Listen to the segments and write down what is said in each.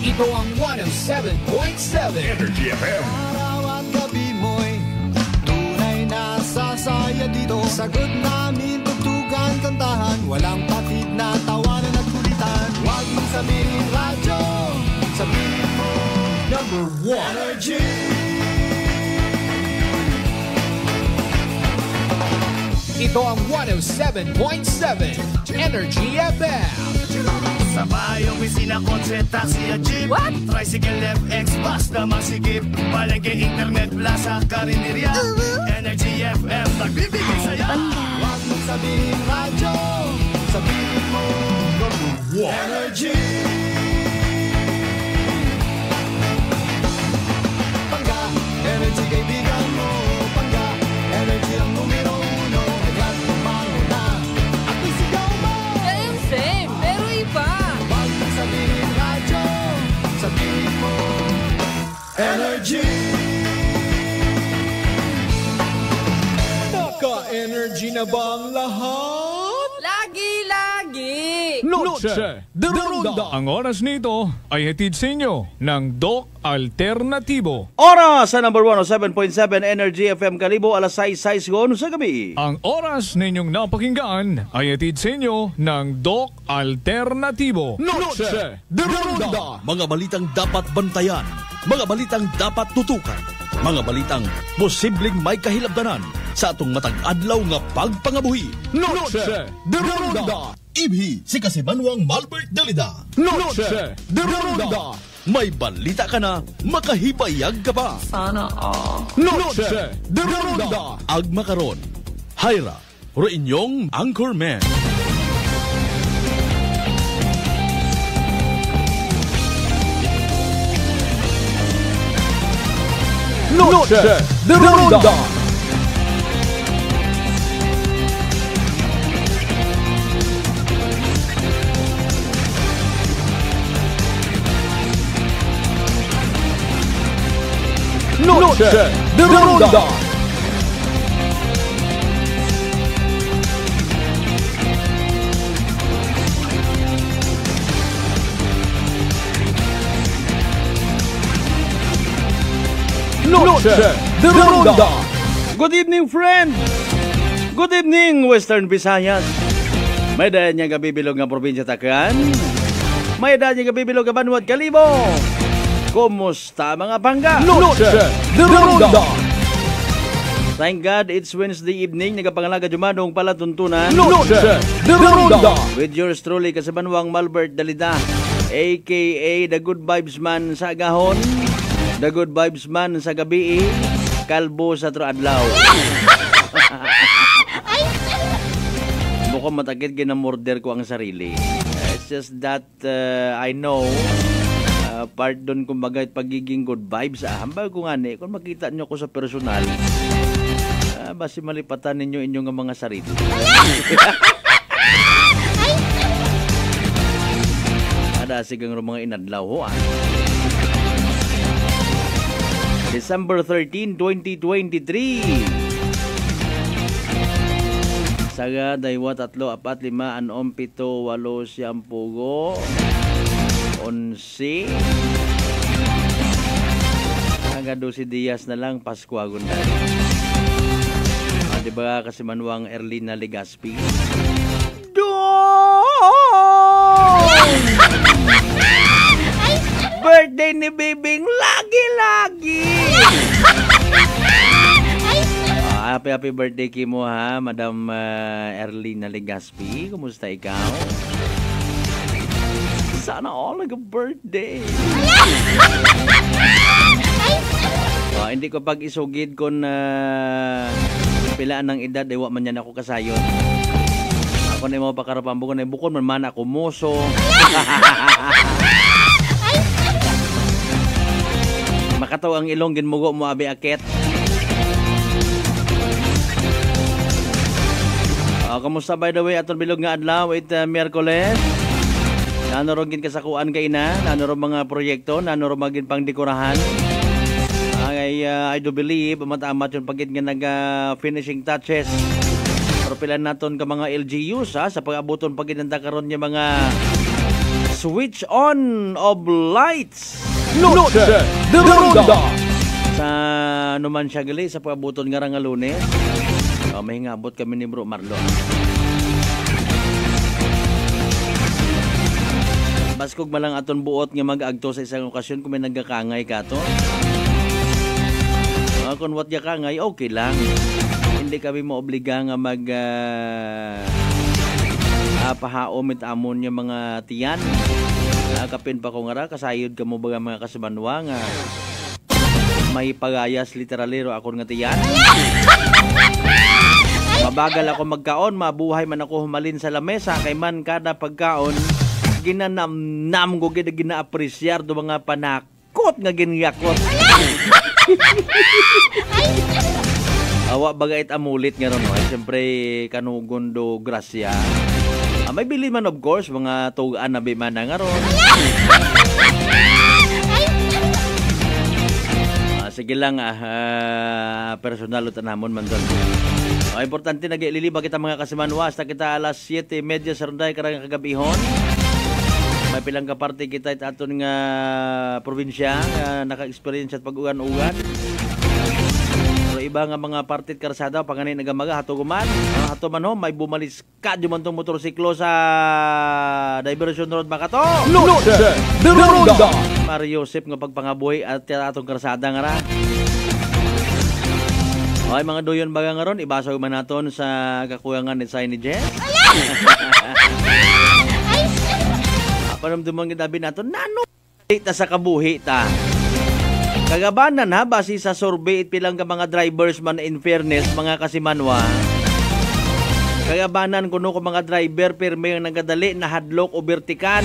Ito ang 107.7 Energy FM. Araw at gabi mo'y tunay na sasaya dito. Sagot namin, tugtugan, kantahan, walang patid na tawanan at kulitan. Huwag mong sabihin radyo, sabihin mo number 1 Energy. Ito ang 107.7 Energy FM. Sa bayong opisina, kotse, taxi at jeep. What? Tricycle, FX, bus na masikip. Palengke, internet, plaza, karinderya. Energy FM, nagbibigay saya. Huwag mong sabihin radyo, sabihin mo number 1 Energy. Pangga, Energy kaibigan mo. Pangga, Energy ang numero 1. Agad umango na at isigaw mo. Same, pero iba. Huwag mong sabihin radyo, sabihin mo Energy. Naka-energy na ba ang lahat? Lagi-lagi. Noche de Ronda. Ang oras nito ay hatid sa inyo ng Doc Alternatibo. Oras sa number 107.7 Energy FM Kalibo, alas 6:06 sa gabi. Ang oras ninyong napakinggan ay hatid sa inyo ng Doc Alternatibo. Noche de Ronda. Mga balitang dapat bantayan, mga balitang dapat tutukan, mga balitang posibleng may kahilabdanan sa atong matag adlaw nga pagpangabuhi. Noche de Ronda. Ibhi si Kasimanwang Malbert Dalida. Noche de Ronda. May balita ka na, makahibayag ka pa. Noche de Ronda. Agma karon, Hyra, ro inyong Anchorman. Noche de Ronda. Noche de Ronda. Noche de Ronda. Good evening, friend! Good evening, Western Visayas. May dahil niya gabibilog nga probinsya Tacloban. May dahil niya gabibilog nga Banwad Kalibo. Kumusta mga pangga? Noche de Ronda. Thank God it's Wednesday evening. Nagapangalaga jumadong palatuntunan. Noche de Ronda. With yours truly, Kasimanwang Malbert Dalida, a.k.a. The Good Vibes Man sa agahon, The Good Vibes Man sa gabi, kalbo sa adlaw. Mukhang matakit ginamorder ko ang sarili. It's just that I know part doon kumbaga pagiging good vibes. Hambal ko nga ni, kung makita nyo ko sa personal, basi malipatan ninyo inyong mga sarili. Ada sigang mga inadlaw ho. December 13, 2023. Saga, daywa, 3, 4, 5, 6, 7, 8, 11. Hanggang 12 Dias na lang, Pasko agon na. Diba Kasimanwang Erlina Legaspi? Birthday ni Bibing lagi-lagi! Happy birthday kimo ha, Madam Erlina Legaspi. Kumusta ikaw? Sana all nag-birthday. Hindi ko pag isugid kon pilaan ng edad, wa man yan ako kasayon. Ako na mga pakarapambo ko na bukon man ako moso. Makataw ang ilong ginmugo mo abi akit. Kamusta by the way atong bilog nga adlaw it Miyerkules. Nanorogin kasakuan kay na, nanoro mga proyekto, nanoro magin pang dekorahan. I do believe matamat yung pagit nga nag-finishing touches. Pero pila naton ka mga LGUs sa pag-abuton pagit nanda karon yung mga Switch on of lights. Noche de Ronda. Sa naman siya gali sa pagbuton nga nga Lunes. May hingabot kami ni Bro Marlon. Baskog malang aton buot nga mag-agto sa isang okasyon kung may nagkakangay ka to. Kung what ya kangay, okay lang. Hindi kami maobliga nga mag pahaom it amon yung mga tiyan. Kapin pa ko nga kasayod ka mo ba mga kasibanwa nga may pagayas literalero ako nga tiyan. Mabagal ako magkaon, mabuhay man ako humalin sa lamesa, kay man kada pagkaon, ginanam-nam ko, gina-apresyar do mga panakot nga giniyakot. Awa bagait amulit nga ron, no? Siyempre, kanugon do grasya. May bili man of course, mga tugaan na bimana nga ron. Sige lang, personal utanamon man doon. Importante nag-ilili bakit ang mga kasimanwa hasta kita alas 7:30 sa Ronday karang kagabihon. May pilang kaparte kita it aton nga probinsya naka-experience at pag-ugan-ugan. Pero iba nga mga partit karsada panganay nagamaga hatuguman. Hato man ho may bumalis ka di man tong motorsiklo sa Diversion Road Bakato. Noche de Ronda. Mario Joseph nga pagpangaboy at atong karsada nga ra. Okay, mga doyon baga nga ron, ibasag man naton sa kakuyangan ni Signy Jess. Panamdumang ginabi naton, nano ta sa kabuhi ta. Kagabanan ha, base sa survey pilang ka mga drivers man in fairness, mga kasimanwa. Kagabanan kuno ko mga driver pirme ang nagadali na hadlok o bertikan.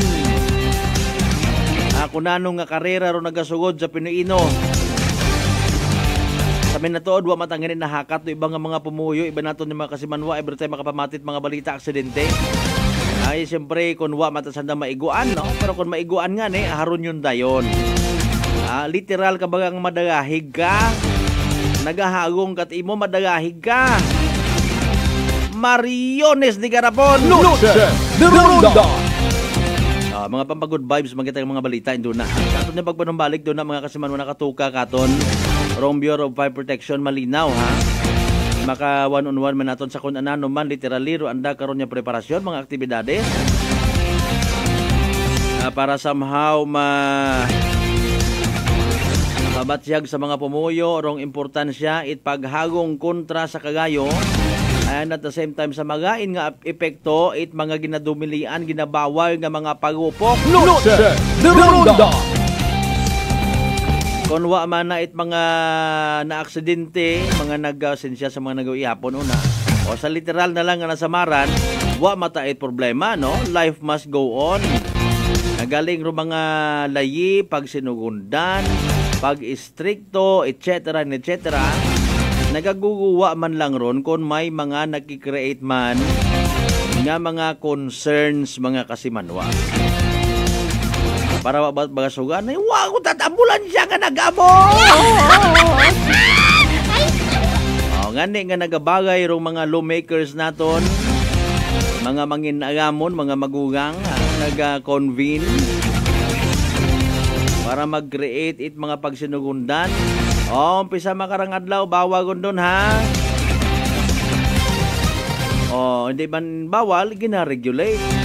Ako nanong nga karera ro nagasugod sa Pinoyino. Kami na to, duwa matangin na hakat do ibang mga pumuyo, iba nato ni mga kasimanwa, every time makapamatit mga balita, aksidente. Ay, siyempre, kung wa matasanda maiguan, no? Pero kung maiguan nga, haron yun dayon. Literal ka bagang madagahig ka, nagahagong kat imo madagahig ka. Mariones di Garapon. Noche de Ronda. Mga pampagood vibes, magkita yung mga balita, doon na. Katon niya pagpanumbalik, doon na mga kasimanwa nakatuka katon. Rome Bureau of Fire Protection malinaw ha. Maka one-on-one man naton sa kung anano man literally ro anda karon nya preparasyon mga aktibidades para somehow mabatyag sa mga pumuyo rong importansya it paghagong kontra sa kagayo and at the same time sa magain nga epekto it mga ginadumilian ginabawal nga mga pagupok. Noche de Ronda. Kung wa man na it mga na-aksidente, mga nag-sensya sa mga nag-iapon una. O sa literal na lang nga nasamaran, wa mata it problema, no? Life must go on. Nagaling ro mga layi, pagsinugundan, pag-istrikto, etc. etc. Nagaguguwa man lang ron kung may mga nagki-create man nga mga concerns mga kasimanwa. Para bagasugan ay wag ko tatambulan siya nga nagamo. Ngani nga nagabagay rong mga lawmakers naton, mga manginagamon, mga magugang naga-convene para mag-create it mga pagsinugundan. Umpisa makarang adlaw bawagon doon ha. Hindi man bawal gina-regulate.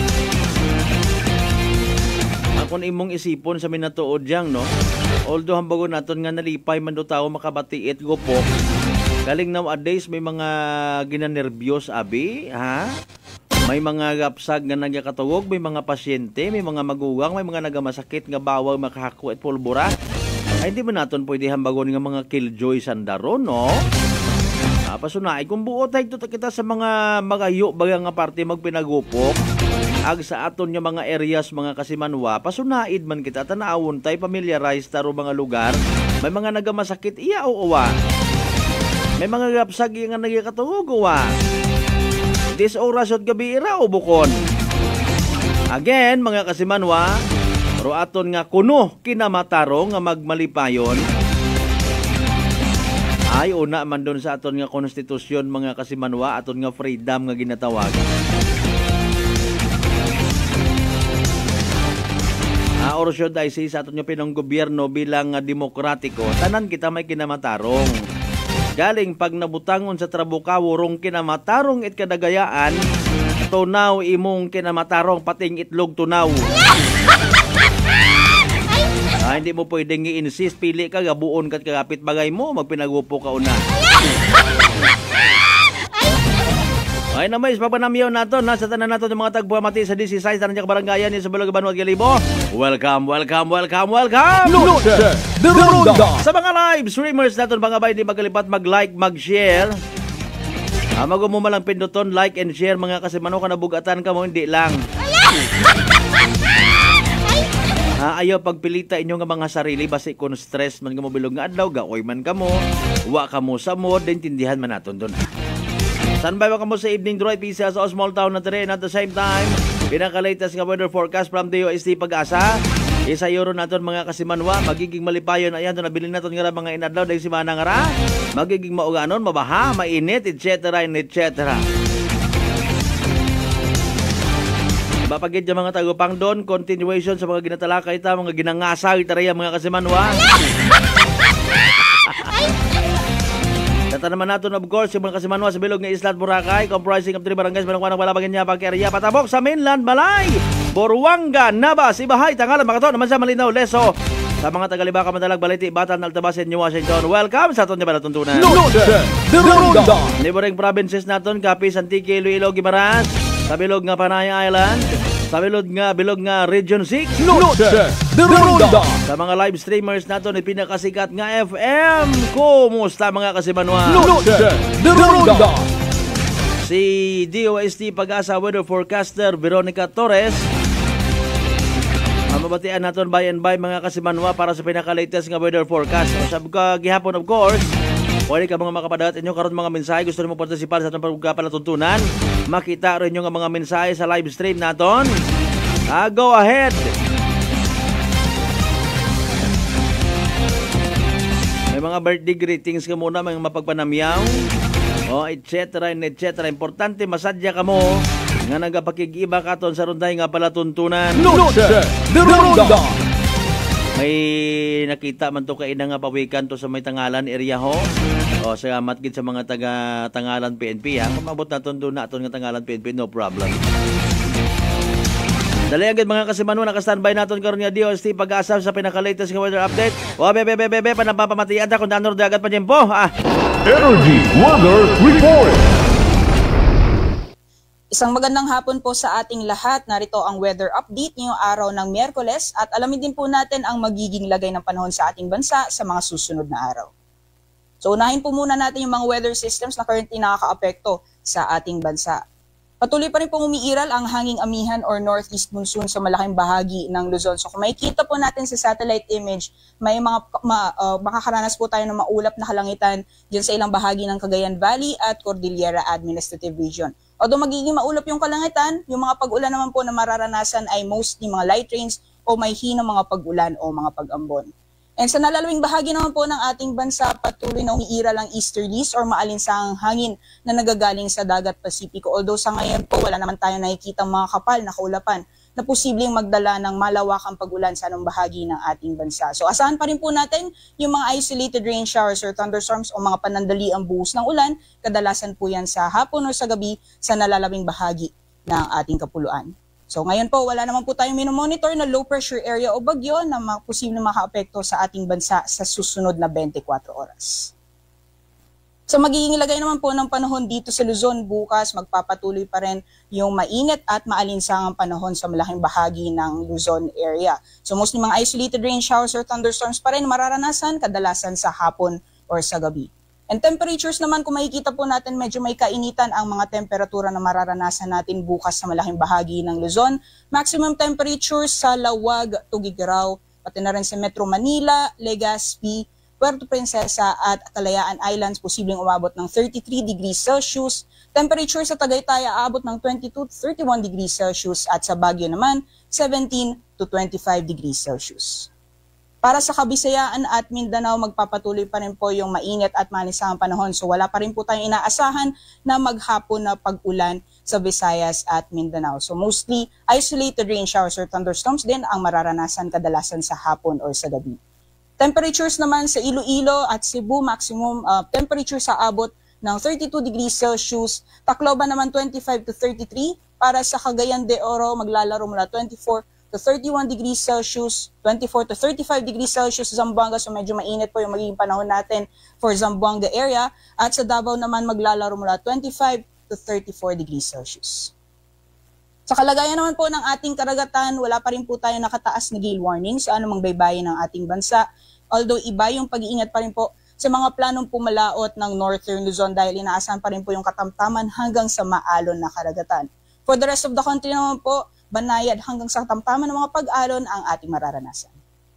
Kung imong isipon sa minatuod diyang, no? Although hambago naton nga nalipay man do tao makabatiit gopok. Galing nowadays may mga ginanerbiyos abi, ha? May mga gapsag nga nagyakatugog, may mga pasyente, may mga magugang, may mga nagamasakit nga bawal makahaku at pulbura. Ay hindi man naton pwede hambagon nga mga killjoy sandaron, no? Pasunay kung buot ay kita sa mga magayo baga nga parte magpinagupok. Ag sa aton nga mga areas mga kasimanwa, pasunaid man kita tanawon tay familiarize taro mga lugar. May mga nagamasakit iya o uwa. May mga gapsag nga nagikatungog uwa. This oras at gabi ira o bukon. Again mga kasimanwa, ro aton nga kuno kinamataro nga magmalipayon. Ay una man doon sa aton nga konstitusyon mga kasimanwa, aton nga freedom nga ginatawag. or should I say sa aton nga pinong gobyerno bilang demokratiko, tanan kita may kinamatarong. Galing pag nabutangon sa trabukawo rong kinamatarong it kadagayaan, tunaw imong kinamatarong pating itlog tunaw. Hindi mo pwedeng i-insist, pili ka, gabuon ka kagapit bagay mo, magpinagupo ka una. Ay na mais, papanamyaw nato, nasa tanan nato ng mga tagpuamati sa DC size, tanan niya kabarangayan ni sa Balog Banwag Galibo. Welcome! Noche de Ronda. Sa mga live streamers nato, mga bay, di magkalipat, mag-like, mag-share. Mago mo malang pinduton, like and share, mga kasi mano ka nabugatan ka mo, hindi lang. Ayaw pagpilita inyo nga mga sarili basi kung stress man ka mo bilog nga adlaw, gaoy man ka mo, wa ka mo sa mood, din tindihan man naton doon. Standby ka mo sa evening drive pisa sa small town na tere, and at the same time, pinaka-latest nga weather forecast from the UST Pag-asa. Isa euro naton mga kasimanwa, magiging malipayon ayan, doon nabilin naton nga mga inadlaw dahil si Manang Ara, magiging mauganon, mabaha, mainit, etc. etc. Mapagid yung mga tagupang doon, continuation sa mga ginatalakay ita, mga ginangasag taraya mga kasimanwa. Data naman natin of course yung mga kasimanwa sa bilog ng Isla at Boracay, comprising of 3 barangays, malangkwanang palabagin niya pag-area, patabok sa mainland, Malay, Boruanga, Nabas, Ibahay, Tangalan, Makato, naman sa Malinaw, Leso, sa mga Tagalibaka, Madalag, Baliti, Batan, Altabasin, New Washington. Welcome sa aton niya balatuntunan. Noche de Ronda. Neighboring provinces naton, Capiz, Antique, Iloilo, Guimaras, sa bilog nga Panay Island, sa bilog nga Region 6, Noche de Ronda. sa mga live streamers naton ay pinakasikat nga FM. Kumusta mga kasimanwa? Noche de Ronda. Si DOST Pag-asa weather forecaster Veronica Torres. Mabatian naton by and by mga kasimanwa para sa pinaka-latest nga weather forecast. So, sa gihapon of course, pwede ka mga makapadat inyo karon mga mensahe, gusto niyo mo partisipar sa atong pagpalatuntunan, makita rin yung mga mensahe sa live stream naton. Go ahead. May mga birthday greetings ka muna, mga mapagpanamyaw, etc. Importante masadya ka mo nga nagapakig-iba katon sa runday nga palatuntunan. Noche de Ronda. May nakita man to kaina nga pawikan to sa may Tangalan area ho. Sa matgid sa mga taga Tangalan PNP ha. Kung mabot naton doon na aton nga Tangalan PNP, no problem. Dali agad mga kasimanwa, naka-standby naton karon nga DOST Pag-asa sa pinaka-latest nga weather update. Bebe, panapapamatian ta kung daanor dagat pa diyempo. Energy Weather Report. Isang magandang hapon po sa ating lahat. Narito ang weather update ngayong araw ng Miyerkules at alamin din po natin ang magiging lagay ng panahon sa ating bansa sa mga susunod na araw. So unahin po muna natin yung mga weather systems na currently nakaka-apekto sa ating bansa. Patuloy pa rin pong umiiral ang hanging amihan or northeast monsoon sa malaking bahagi ng Luzon. So kung makikita po natin sa satellite image, may mga makakaranas po tayo ng maulap na kalangitan dyan sa ilang bahagi ng Cagayan Valley at Cordillera Administrative Region. Although magiging maulap yung kalangitan, yung mga pag-ulan naman po na mararanasan ay mostly mga light rains o may hinang mga pag-ulan o mga pag-ambon. And sa nalalawing bahagi naman po ng ating bansa, patuloy na umiiral ang easterlies or maalinsahang hangin na nagagaling sa dagat Pasipiko. Although sa ngayon po, wala naman tayo nakikita mga kapal na kaulapan na posibleng magdala ng malawakang pag-ulan sa anong bahagi ng ating bansa. So asahan pa rin po natin yung mga isolated rain showers or thunderstorms o mga panandaliang buhos ng ulan. Kadalasan po yan sa hapon o sa gabi sa nalalawing bahagi ng ating kapuluan. So ngayon po, wala naman po tayong minomonitor na low pressure area o bagyo na posibleng makaapekto sa ating bansa sa susunod na 24 oras. So magiging lagay naman po ng panahon dito sa Luzon bukas, magpapatuloy pa rin yung mainit at maalinsangang panahon sa malaking bahagi ng Luzon area. So mostly mga isolated rain showers or thunderstorms pa rin mararanasan kadalasan sa hapon or sa gabi. And temperatures naman, kung makikita po natin, medyo may kainitan ang mga temperatura na mararanasan natin bukas sa malaking bahagi ng Luzon. Maximum temperatures sa Lawag, Tugigaraw, pati na rin sa Metro Manila, Legazpi, Puerto Princesa at Kalayaan Islands, posibleng umabot ng 33 degrees Celsius. Temperature sa Tagaytay aabot ng 22 to 31 degrees Celsius at sa Baguio naman, 17 to 25 degrees Celsius. Para sa Kabisayaan at Mindanao, magpapatuloy pa rin po yung mainit at manisang panahon. So wala pa rin po tayong inaasahan na maghapon na pag-ulan sa Visayas at Mindanao. So mostly isolated rain showers or thunderstorms din ang mararanasan kadalasan sa hapon or sa gabi. Temperatures naman sa Iloilo at Cebu, maximum temperature sa abot ng 32 degrees Celsius. Tacloban naman 25 to 33. Para sa Cagayan de Oro, maglalaro mula 24 to 31 degrees Celsius, 24 to 35 degrees Celsius sa Zamboanga. So medyo mainit po yung magiging panahon natin for Zamboanga area. At sa Davao naman maglalaro mula 25 to 34 degrees Celsius. Sa kalagayan naman po ng ating karagatan, wala pa rin po tayo nakataas na gale warning sa anumang baybayin ng ating bansa. Although iba yung pag-iingat pa rin po sa mga planong pumalaot ng Northern Luzon dahil inaasahan pa rin po yung katamtaman hanggang sa maalon na karagatan. For the rest of the country naman po, banayad hanggang sa katamtaman ng mga pag-alon ang ating mararanasan.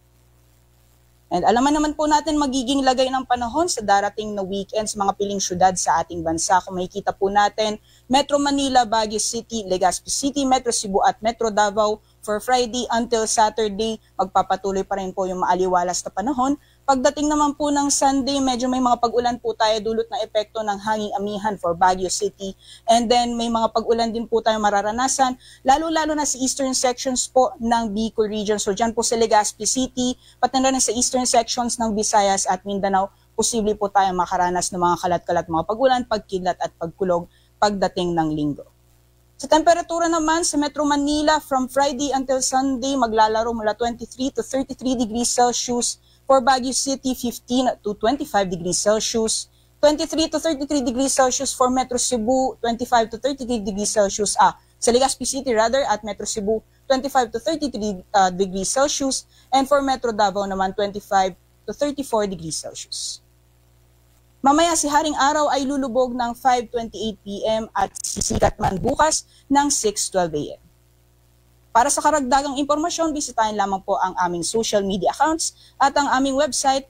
And alaman naman po natin magiging lagay ng panahon sa darating na weekend sa mga piling syudad sa ating bansa. Kung makikita po natin, Metro Manila, Baguio City, Legazpi City, Metro Cebu at Metro Davao for Friday until Saturday, magpapatuloy pa rin po yung maaliwalas na panahon. Pagdating naman po ng Sunday, medyo may mga pag-ulan po tayo dulot ng epekto ng hanging amihan for Baguio City. And then may mga pag-ulan din po tayo mararanasan, lalo-lalo na sa eastern sections po ng Bicol region. So dyan po sa Legazpi City, pati na rin sa eastern sections ng Visayas at Mindanao, posible po tayo makaranas ng mga kalat-kalat mga pag-ulan, pagkidlat at pagkulog pagdating ng linggo. Sa temperatura naman sa Metro Manila, from Friday until Sunday, maglalaro mula 23 to 33 degrees Celsius. For Baguio City, 15 to 25 degrees Celsius. 23 to 33 degrees Celsius for Metro Cebu, 25 to 33 degrees Celsius. Sa Legazpi City rather, at Metro Cebu, 25 to 33 degrees Celsius. And for Metro Davao naman, 25 to 34 degrees Celsius. Mamaya si Haring Araw ay lulubog ng 5:28 p.m. at sisikat man bukas ng 6:12 a.m. Para sa karagdagang impormasyon, bisitahin lamang po ang aming social media accounts at ang aming website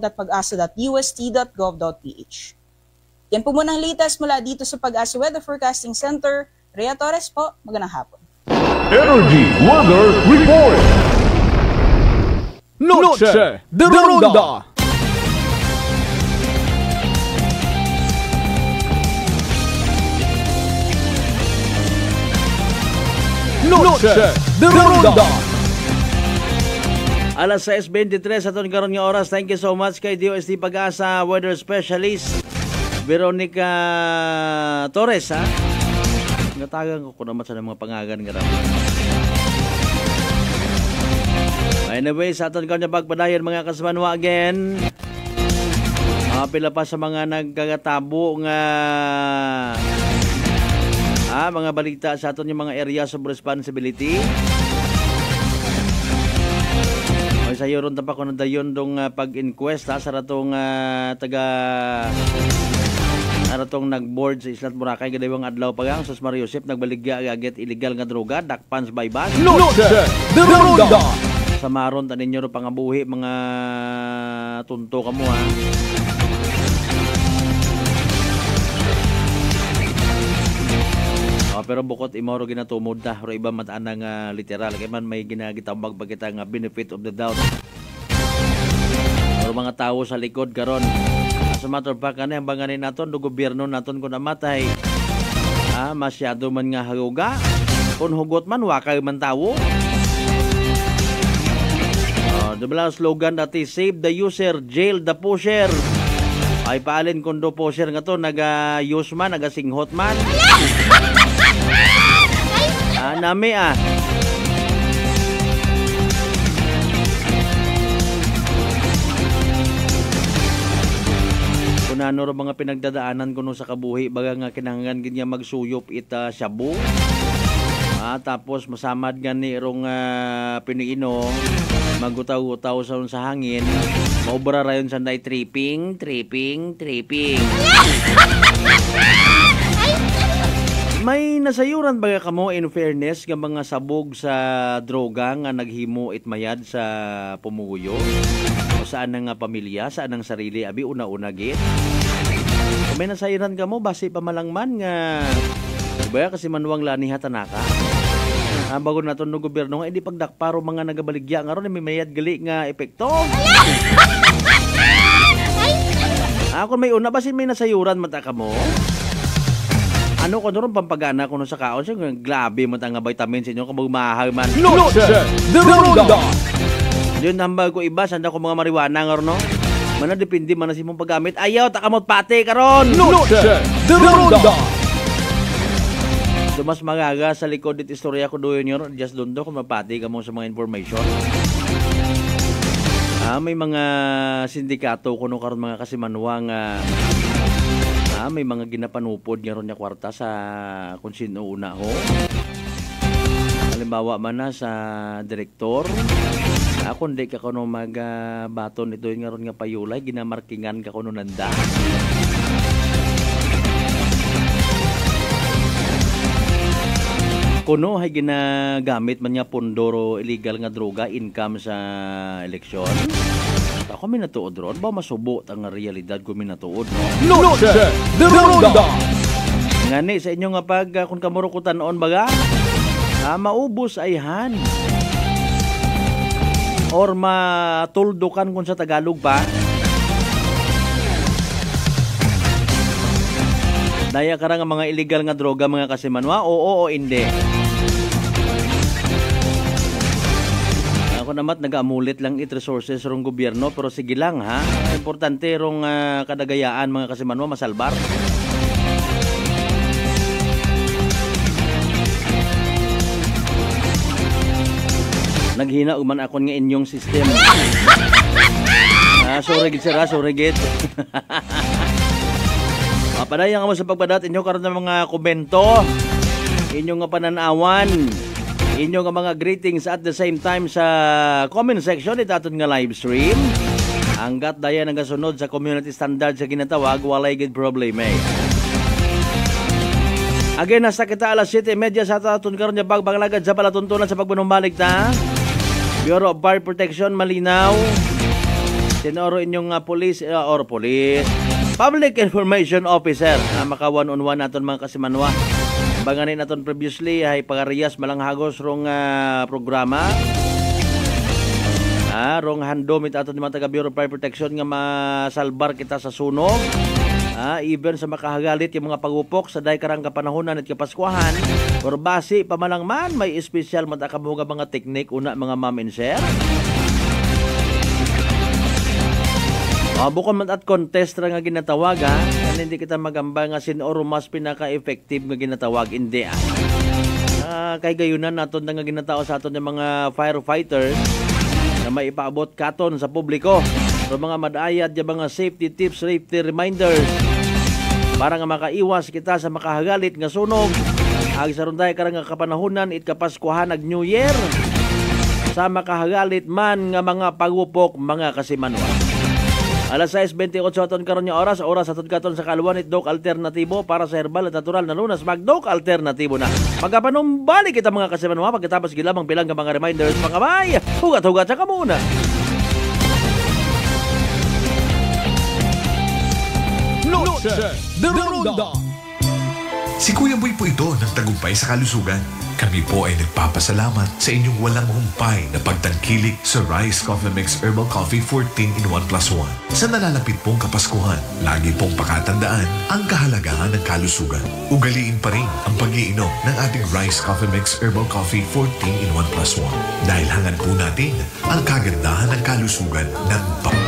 bagongtatpag-asa.ust.gov.ph. Yan po muna ang latest mula dito sa Pag-asa Weather Forecasting Center. Rhea Torres po, magandang hapon. Energy Weather Report. Noche de Ronda. Noche de Ronda. Alas 6:23 sa itong karon nga oras. Thank you so much kay DOST Pag-asa Weather Specialist Veronica Torres, ha? Ngatagan ko naman sa mga pangagan nga raw. Anyway, sa itong karon nga pagpadayon mga kasmanwa again. Pila pa sa mga nagkagatabo nga mga balita sa aton yung mga areas of responsibility. May sayo ron pa kung nadayon dong pag-inquest sa ratong ratong nag-board sa Islat Boracay gadawang adlaw pagang sus Mario Josep nagbaligya agad illegal nga droga, dakpans by bus. Noche de Ronda. Sa maron tanin nyo pangabuhi mga tunto kamo, ha. Pero bukod imoro ginatumod na ro iba mataan nga literal kay man may ginagitambag bagita nga benefit of the doubt. Pero mga tao sa likod karon. As a matter of fact, ang banganin naton do gobyerno naton kun namatay. Masyado man nga haruga. Kung hugot man wakay man tawo. The slogan dati, save the user, jail the pusher. Ay paalin kung do pusher nga to naga-use man, naga-singhot man. Nami kung ano ro mga pinagdadaanan kuno sa kabuhi baga nga kinahanglan gid nga magsuyop ita shabu. Tapos masamad gani rong piniino magutaw-utaw sa hangin. Maubra rayon sa day tripping. May nasayuran ba kamo in fairness nga mga sabog sa droga nga naghimo itmayad sa pumuyo? O saan nga pamilya, saan ang sarili, abi una-una gid? May nasayuran kamo base pa malangman nga diba kasi manuwang lani hatanaka? Bago na ito ng gobyerno nga, hindi pagdakparo mga nagabaligya nga ron, may mayad gali nga epekto. Kung may una, basin may nasayuran mata ka mo? Ano ko ron pampagana ko sa kaon? Siya glabe mata nga vitamin sa inyo, kabag mahal man. Noche de Ronda. Diyon hambag ko iba, sanda ko mga mariwana nga ron, no? Mana depende man na si mong paggamit. Ayaw, takamot pati karon. Noche de Ronda. Mas magaga sa likod dit istorya ko doon yun. Just doon do kung mapati ka mo sa mga information. May mga sindikato kuno karon mga kasimanwang may mga ginapanupod nga ron niya kwarta sa kung sino una ho. Halimbawa man na sa direktor. Kung di ka kuno magbaton ito nga ron nga payulay, ginamarkingan ka kuno nanda. Kuno ay ginagamit man niya pondoro illegal nga droga income sa eleksyon. Ako minatuod ron ba masubo ang realidad ko minatuod no. Noche de Ronda. Ngani sa inyo nga pag kung kamurukutan noon baga maubos ay han or matuldukan kung sa Tagalog pa. Daya ka nga mga illegal nga droga mga kasimanwa, oo o hindi. Ako naman nag-amulit lang it resources rong gobyerno, pero sige lang ha. Importante rong kadagayaan mga kasimanwa masalbar. Naghina uman akon nga inyong system. Sorry gid sir, sorry gid. Padayang mo sa pagpadat inyo karon ng mga komento, inyong nga pananawan, inyong nga mga greetings at the same time sa comment section itaton nga live stream. Hanggat daya nagasunod sa community standard sa ginatawag, walay gid problema. Again, nasa kita alas 7:30 sa aton karon nga bagbaglagad sa palatuntunan sa pagbanumbalik ta. Bureau of Fire Protection malinaw. Sinoro inyong police or police Public Information Officer maka one-on-one naton mga kasimanwa. Banganin naton previously ay pagariyas malanghagos rong programa. Rong handomit aton mga taga Bureau of Fire Protection nga masalbar kita sa sunog. Even sa makahagalit yung mga pagupok sa day karang kapanahonan at kapaskuhan. Or basi pamalang man may espesyal matakamuga mga teknik una mga ma'am and sir. Bukod man at contest nga ginatawag hindi kita magamba nga sinoro mas pinaka-effective nga ginatawag hindi kay gayunan naton nga ginatao sa aton yung mga firefighters na may ipaabot katon sa publiko o mga madayad yung mga safety tips, safety reminders para nga makaiwas kita sa makahagalit nga sunog ag sarunday karang nga kapanahunan it kapaskuhan ag New Year sa makahagalit man nga mga pagupok mga kasimanwa. Alas 6:28 aton karon nga oras aton katon sa kaluwan it Doc Alternatibo para sa herbal at natural na lunas mag-Doc Alternatibo na. Pagkapanumbalik kita mga kasimanwa pagkatapos gilamang bilang nga mga reminders pangabay. Hugat-hugat sa kamuna. Noche de Ronda. Si Kuya Boy po ito ng tagumpay sa kalusugan. Kami po ay nagpapasalamat sa inyong walang humpay na pagtangkilik sa Rice Coffee Mix Herbal Coffee 14 in 1+1. Sa nalalapit pong Kapaskuhan, lagi pong pakatandaan ang kahalagahan ng kalusugan. Ugaliin pa rin ang pag-iinom ng ating Rice Coffee Mix Herbal Coffee 14 in 1+1. Dahil hangan po natin ang kagandahan ng kalusugan ng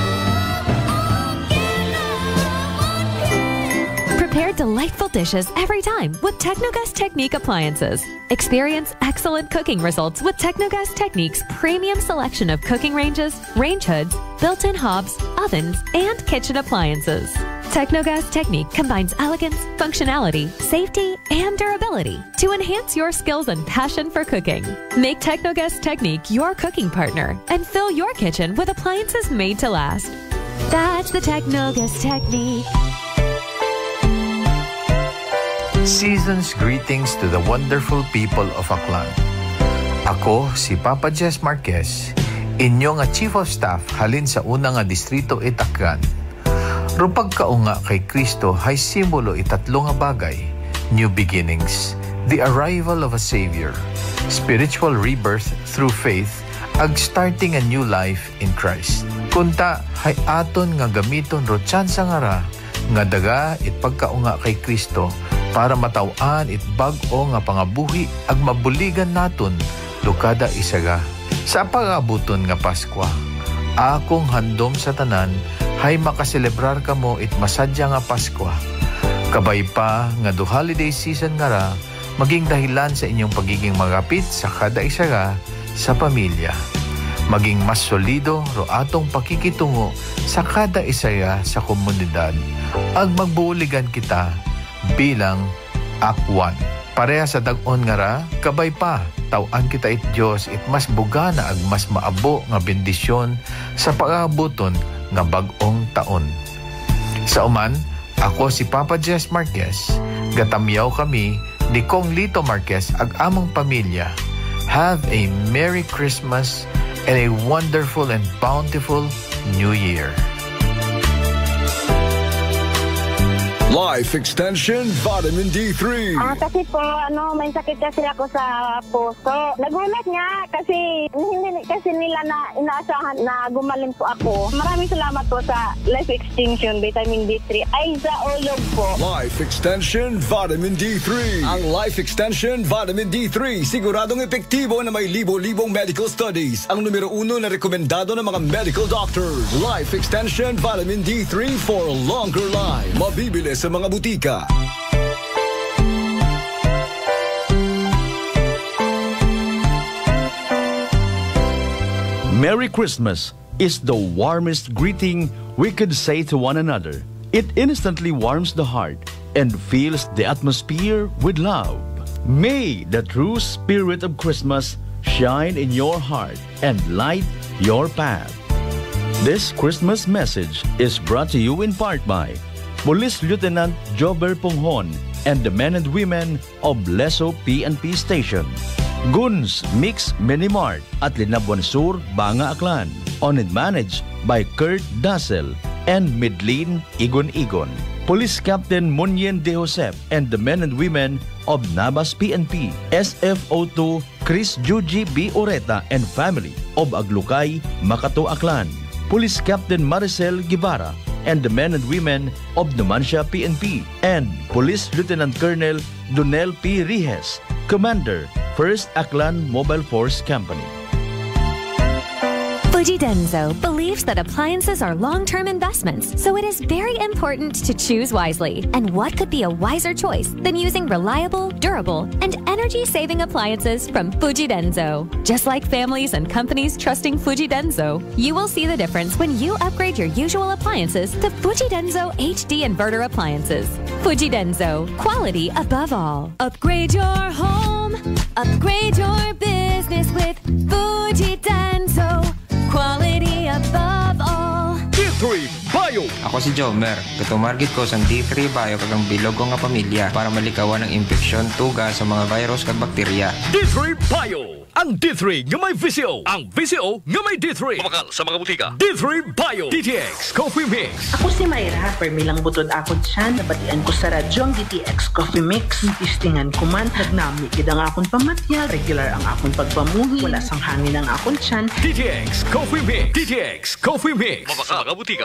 Prepare delightful dishes every time with Technogas Technique appliances. Experience excellent cooking results with Technogas Technique's premium selection of cooking ranges, range hoods, built-in hobs, ovens, and kitchen appliances. Technogas Technique combines elegance, functionality, safety, and durability to enhance your skills and passion for cooking. Make Technogas Technique your cooking partner and fill your kitchen with appliances made to last. That's the Technogas Technique. Season's greetings to the wonderful people of Aklan. Ako si Papa Jess Marquez, inyong Chief of Staff halin sa unang distrito Itakgan. Rupag kaunga kay Kristo hay simbolo itatlo nga bagay, new beginnings, the arrival of a Savior, spiritual rebirth through faith, ag starting a new life in Christ. Kunta, hay aton nga gamiton ro tsansa nga ra, nga daga it pagkaunga kay Kristo, para matawan it bag-o nga pangabuhi ag mabuligan naton lukada isaga. Sa pag-abuton nga Paskwa, akong handom sa tanan, hay makaselebrar kamo it masadya nga Paskwa. Kabay pa nga do holiday season nga ra, maging dahilan sa inyong pagiging magapit sa kada isaga sa pamilya. Maging mas solido ro atong pakikitungo sa kada isaya sa komunidad. Ag magbuuligan kita bilang akwan. Pareha sa dag-on nga ra, kabay pa, tawan kita it Diyos it mas bugana ag mas maabo nga bendisyon sa pag-aabuton nga bag-ong taon. Sa uman, ako si Papa Jess Marquez, gatamyaw kami ni Kong Lito Marquez ag among pamilya. Have a Merry Christmas and a wonderful and bountiful New Year. Life Extension Vitamin D3. Kasi po, may sakit kasi ako sa puso. Nagulat nga kasi hindi kasi nila na inaasahan na gumaling po ako. Maraming salamat po sa Life Extension Vitamin D3. Ay, sa ulog po. Life Extension Vitamin D3. Ang Life Extension Vitamin D3, siguradong epektibo na may libo-libong medical studies. Ang numero 1 na rekomendado ng mga medical doctors. Life Extension Vitamin D3 for a longer life. Mabibili sa mga butika. Merry Christmas is the warmest greeting we could say to one another. It instantly warms the heart and fills the atmosphere with love. May the true spirit of Christmas shine in your heart and light your path. This Christmas message is brought to you in part by Police Lieutenant Jober Ponghon and the men and women of Leso PNP Station. Guns Mix Mini Mart at Linabuan Sur, Banga Aklan. Owned and managed by Kurt Dassel and Midlin Igon. Police Captain Munyen De Josep and the men and women of Nabas PNP. SFO2 Chris Juji B. Oreta and family of Aglukay, Makato Aklan. Police Captain Maricel Guevara and the men and women of Numancia PNP, and Police Lieutenant Colonel Donel P. Rijes, Commander, 1st Aklan Mobile Force Company. Fuji Denso believes that appliances are long-term investments, so it is very important to choose wisely. And what could be a wiser choice than using reliable, durable, and energy-saving appliances from Fuji Denso? Just like families and companies trusting Fuji Denso, you will see the difference when you upgrade your usual appliances to Fuji Denso HD inverter appliances. Fuji Denso, quality above all. Upgrade your home, upgrade your business with Fuji Denso. Quality above all. D3 Bio. Ako si Jomer. Katumargit ko sa D3 Bio kagang bilog ko nga pamilya para malikawan ng infeksyon, tuga sa mga virus kag bakterya. D3 Bio. Ang D3 nga may VCO. Ang VCO nga may D3. Mabakal sa mga butika. D3 Bio. DTX Coffee Mix. Ako si Mayra. Permilang butod ako dyan. Nabatian ko sa radyo ang DTX Coffee Mix. Tistingan ko man. Nagnami kidang akong pamatya. Regular ang akong pagpamuhi. Wala sang hangin ang akong tiyan. DTX Coffee Mix. DTX Coffee Mix. Mabakal sa mga butika.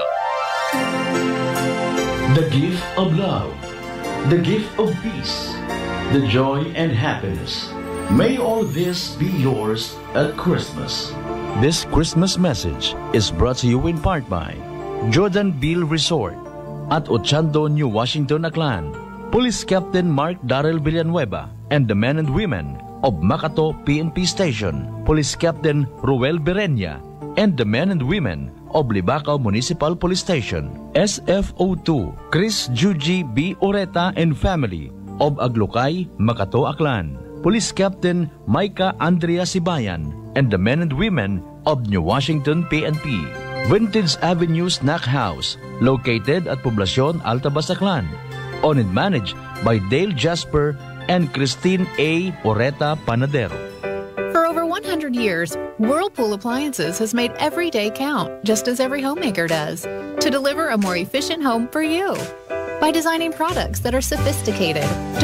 The gift of love. The gift of peace. The joy and happiness. May all this be yours at Christmas. This Christmas message is brought to you in part by Jordan Beal Resort at Ochando, New Washington, Aklan. Police Captain Mark Darrell Villanueva and the men and women of Makato PNP Station. Police Captain Ruel Berenya and the men and women of Libacao Municipal Police Station. SFO2 Chris Juji B. Oreta and family of Aglukay, Makato, Aklan. Police Captain Micah Andrea Sibayan and the men and women of New Washington PNP. Vintage Avenue Snack House, located at Poblacion, Altabas, Aklan. Owned and managed by Dale Jasper and Christine A. Oreta Panadero. For over 100 years, Whirlpool Appliances has made every day count, just as every homemaker does, to deliver a more efficient home for you. By designing products that are sophisticated, durable,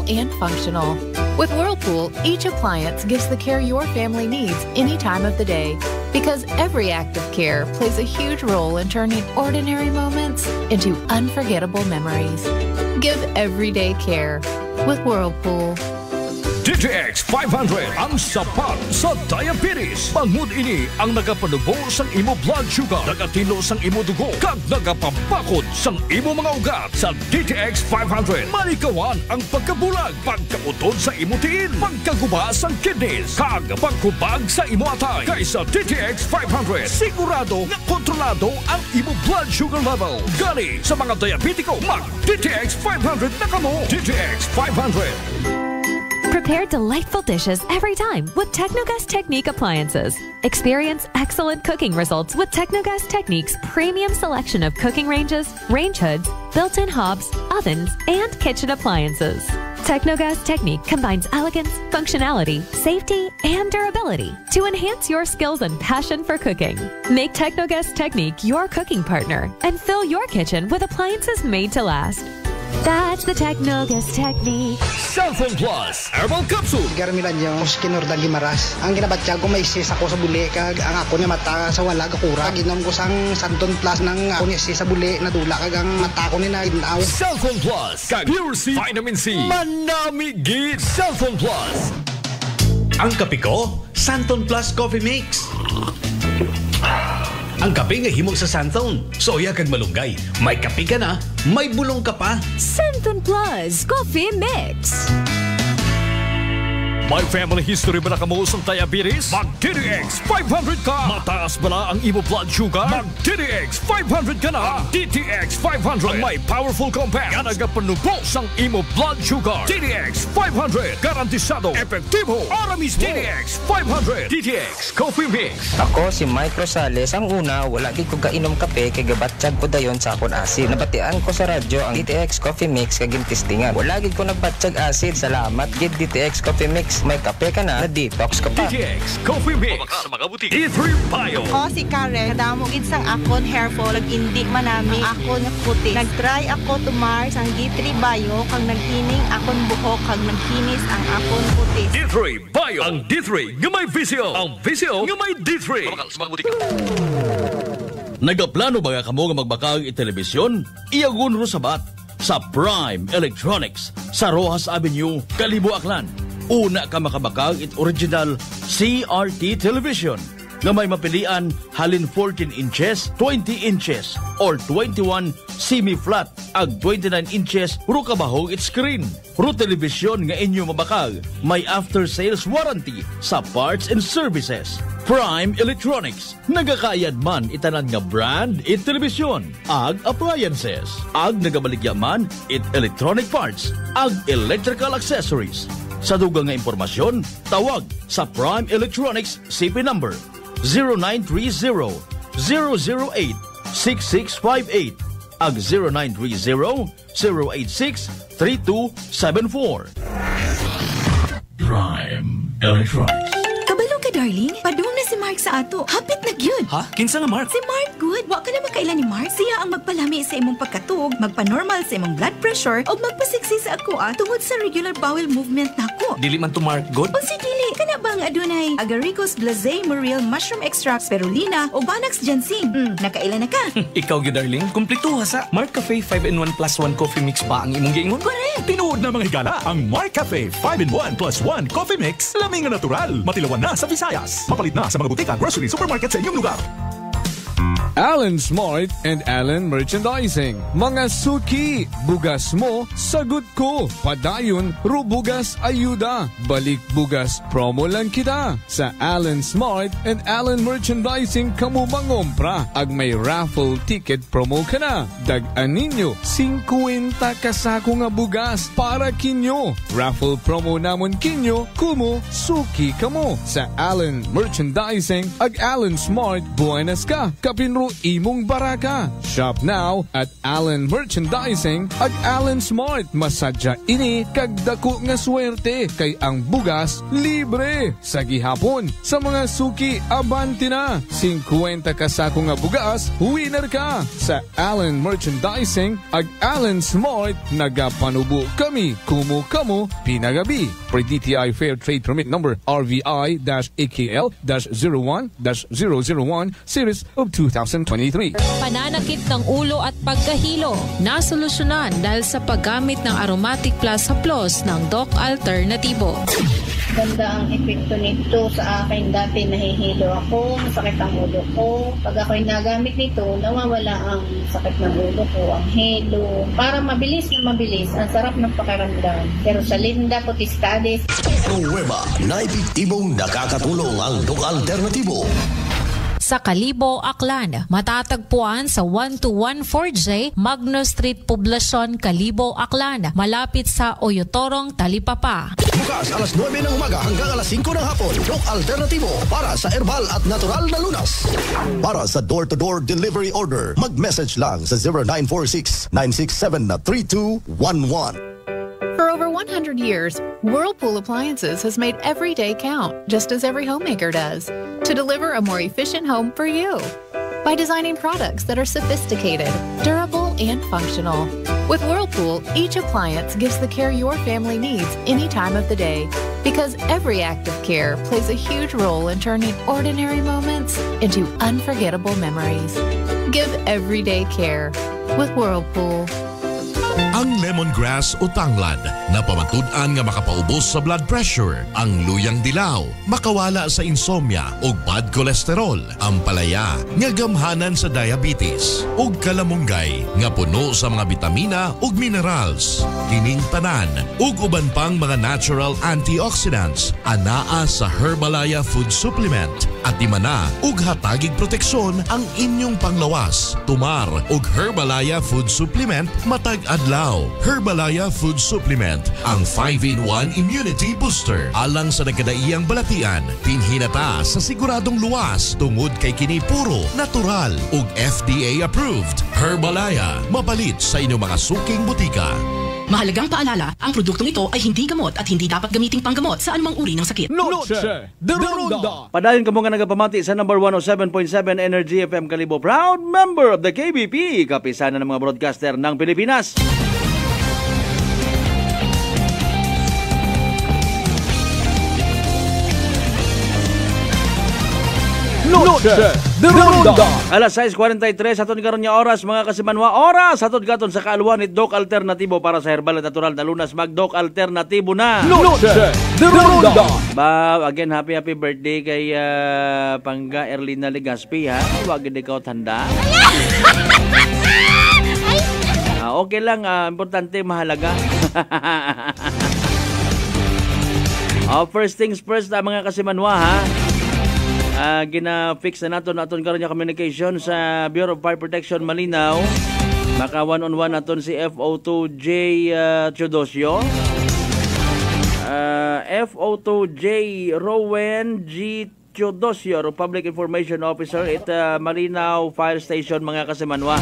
and functional. With Whirlpool, each appliance gives the care your family needs any time of the day. Because every act of care plays a huge role in turning ordinary moments into unforgettable memories. Give everyday care with Whirlpool. DTX 500 ang sapat sa diabetes. Bangod ini ang nagapanubo sang imo blood sugar, nagatilo sang imo dugo, kag nagapapakod sang imo mga ugat. Sa DTX 500, malikawan ang pagkabulag, pagkautod sa imo tiin, pagkaguba sang kidneys, kag pagkubag sa imo atay. Kaysa DTX 500, sigurado na kontrolado ang imo blood sugar level. Gani sa mga diabetiko, mag DTX 500 na kamo. DTX 500. Prepare delightful dishes every time with Technogas Technique appliances. Experience excellent cooking results with Technogas Technique's premium selection of cooking ranges, range hoods, built-in hobs, ovens, and kitchen appliances. Technogas Technique combines elegance, functionality, safety, and durability to enhance your skills and passion for cooking. Make Technogas Technique your cooking partner and fill your kitchen with appliances made to last. That's the Technogas Technique. Cellphone Plus Herbal Capsule. Garmilan yung Skinurdan Gimaras. Ang ginabatsyag ko may sis ako sa buli kag ang ako niya mata sa wala kakura. Ginom ko sang Santon Plus ng ako niya sis sa buli nadula kag ang mata ko ni na inaw. Cellphone Plus kag Pure C Vitamin C. Manami gid Cellphone Plus. Ang kape ko, Santon Plus Coffee Mix. Ang kape nga himog sa Santon. Soya kag malunggay. May kape ka na, may bulong ka pa. Santon Plus Coffee Mix. May family history ba na kamusang diabetes? Mag-DTX 500 ka! Mataas ba na ang imo blood sugar? Mag-DTX 500 ka na! DTX 500 ang may powerful compounds nga nagapanubos ang imo blood sugar. DTX 500 garantisado, epektibo, aramis. DTX 500 DTX Coffee Mix. Ako si Mike Rosales. Ang una, wala gid ko kainom kape kay gabatsyag ko dayon sa akon acid. Nabatian ko sa radyo ang DTX Coffee Mix kag gintistingan. Wala gid ko nagbatsyag acid. Salamat gid DTX Coffee Mix. May kape ka na detox ka pa. DTX Coffee Mix. Sa mga butik. D3 Bio. Ako si Karen. Kadamo gid sang akon hair fall ag indi manami akon nga puti. Nagtry ako tumar sang D3 Bio kag nagkining akon buhok kag nagkinis ang akon puti. D3 Bio. Ang D3 nga may visio. Ang visio nga may D3. Sa mga butik. Nagaplano ba ka mo nga magbakag i-telebisyon? Iyagun ro sabat sa Prime Electronics sa Rojas Avenue, Kalibo, Aklan. Una ka makabakag it original CRT television na may mapilian halin 14 inches, 20 inches, or 21 semi-flat ag 29 inches ro kabahog it screen. Ro television nga inyo mabakag may after-sales warranty sa parts and services. Prime Electronics. Nagakayad man itanan nga brand it television, ag appliances, ag nagabaligya man it electronic parts, ag electrical accessories. Sa dugang nga impormasyon, tawag sa Prime Electronics CP number 0930-008-6658 ag 0930-086-3274. Prime Electronics. Kabalo ka, darling. Padung na si Mark sa ato. Hapit na gyud. Ha? Kinsa nga Mark? Si Mark good. Wa ka na makailan ni Mark. Siya ang magpalami sa imong pagkatug, magpa-normal sa imong blood pressure, o magpasiksi sa ako tungod sa regular bowel movement nako. Dili man to Mark good? O si dili. Kana bang adunay agaricus blazei muriel mushroom extract, spirulina, o Banax ginseng. Nakailan na ka. Ikaw gyud darling. Kumpleto ha sa Mark Cafe 5-in-1 plus 1 coffee mix pa ang imong giingon? Correct. Tinuod na mga higala ang Mark Cafe 5-in-1 plus 1 coffee mix. Laming nga natural. Matilawan na sa Visayas. Mapalit na sa mga butika, grocery, supermarket sa inyong lugar. Alan Smart and Alan Merchandising. Mga suki, bugas mo, sagot ko. Padayon, rubugas ayuda. Balik bugas, promo lang kita. Sa Alan Smart and Alan Merchandising, kamu mangompra. Ag may raffle ticket promo ka na. Dag-an ninyo, 50 kasako nga bugas para kinyo. Raffle promo namon kinyo, kumo, suki kamo. Sa Alan Merchandising, ag Alan Smart, buenas ka. Kapinro Pero imong baraka. Shop now at Allen Merchandising ag Allen Smart. Masadya ini kag dako nga swerte kay ang bugas libre. Sa gihapon, sa mga suki abanti na. 50 kasako nga bugas, winner ka. Sa Allen Merchandising ag Allen Smart, nagapanubo kami kumu-kamo pinagabi. Per-DTI Fair Trade Permit Number RVI-AKL-01-001 Series of 2023. Pananakit ng ulo at pagkahilo, nasolusyonan dahil sa paggamit ng Aromatic Plus Haplos ng Doc Alternativo. Ganda ang epekto nito sa akin. Dati nahihilo ako, masakit ang ulo ko. Pag ako'y nagamit nito, nawawala ang sakit ng ulo ko, ang hilo. Para mabilis na mabilis, ang sarap ng pakiramdam. Pero sa Linda Potestades, Nueva na epektibong nakakatulong ang Doc Alternativo. Sa Kalibo, Aklan, matatagpuan sa 1214J Magno Street, Poblacion, Kalibo, Aklan, malapit sa Oyotorong, Talipapa. Bukas alas 9 ng umaga hanggang alas 5 ng hapon, Doc Alternativo para sa herbal at natural na lunas. Para sa door-to-door delivery order, mag-message lang sa 0946-967-3211. For over 100 years, Whirlpool Appliances has made every day count, just as every homemaker does, to deliver a more efficient home for you. By designing products that are sophisticated, durable, and functional. With Whirlpool, each appliance gives the care your family needs any time of the day, because every act of care plays a huge role in turning ordinary moments into unforgettable memories. Give everyday care with Whirlpool. Ang lemongrass o tanglad na pamatud-an nga makapaubos sa blood pressure, ang luyang dilaw, makawala sa insomnia o bad cholesterol, ang palaya nga gamhanan sa diabetes ug kalamunggay nga puno sa mga bitamina ug minerals. Kining tanan ug uban pang mga natural antioxidants anaa sa Herbalaya Food Supplement at dimana ug hatagig proteksyon ang inyong panglawas. Tumar ug Herbalaya Food Supplement matag adlaw. Herbalaya Food Supplement, ang 5-in-1 immunity booster. Alang sa nagkadaiyang balatian, pinhinata sa siguradong luwas tungod kay kini puro, natural ug FDA approved. Herbalaya, mapalit sa inyong mga suking butika. Mahalagang paalala, ang produktong ito ay hindi gamot at hindi dapat gamiting panggamot sa anumang uri ng sakit. Noche de Ronda. Padayon ka mga nagapamati sa number 107.7 Energy FM Kalibo. Proud member of the KBP, kapisanan ng mga broadcaster ng Pilipinas. Noche de Ronda. Alas 6:43 aton karon nga oras mga kasimanwa. Oras aton gaton sa kaaluan ni Doc Alternativo para sa herbal at natural na lunas. Mag Doc Alternativo na. Noche de Ronda. Ba, again happy birthday kay Pangga Erlina Legaspi ha. Wag gid ikaw tanda. Okay lang, importante mahalaga. First things first mga kasimanwa ha. Gina-fix na naton karon nga communication sa Bureau of Fire Protection Malinaw. Maka one-on-one naton si FO2J Teodosio. FO2J Rowan G. Teodosio, Public Information Officer at Malinaw Fire Station mga kasimanwa.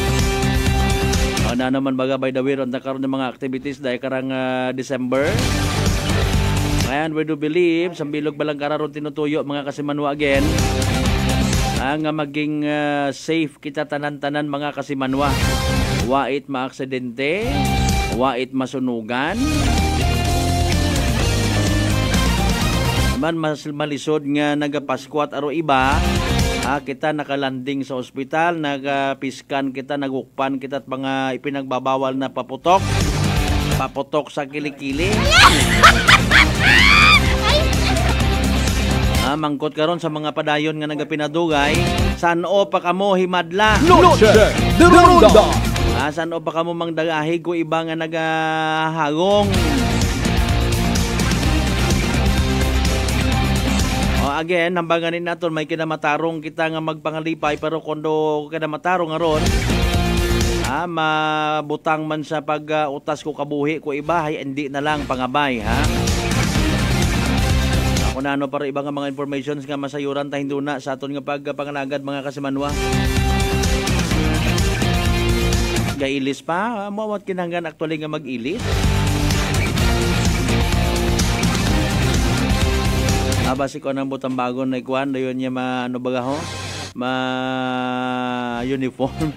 Na naman baga by the way ron karon ng mga activities dahil karang December. Ayan, we do believe, sambilog balang kararon tinutuyo mga kasimanwa again, ang maging safe kita tanan-tanan mga kasimanwa. Wait maaksidente, wait masunugan, naman mas malisod nga nagapaskwat aro iba, kita nakalanding sa ospital, nagapiskan kita, nagukpan kita at mga ipinagbabawal na paputok sa kilikili. Mangkot karon sa mga padayon nga nagapinadugay, san-o pa kamo himadla. Noche de Ronda. San-o pa kamo mangdagahig ko iba nga nagahagong. Again, nambanganin naton may kinamatarong kita nga magpangalipay pero kondo kinamatarong aron mabutang man sa pag-utas ko kabuhi ko iba, hindi na lang pangabay ha. Kung ano para ibang mga informations nga masayuran ta hinduna sa aton nga pagpanganagad mga kasimanwa. Gailis pa, mawat kinahanglan actually nga mag-ilis. Basi ko nang butang bago na ikuan, dayon niya ano baga ho? Uniform.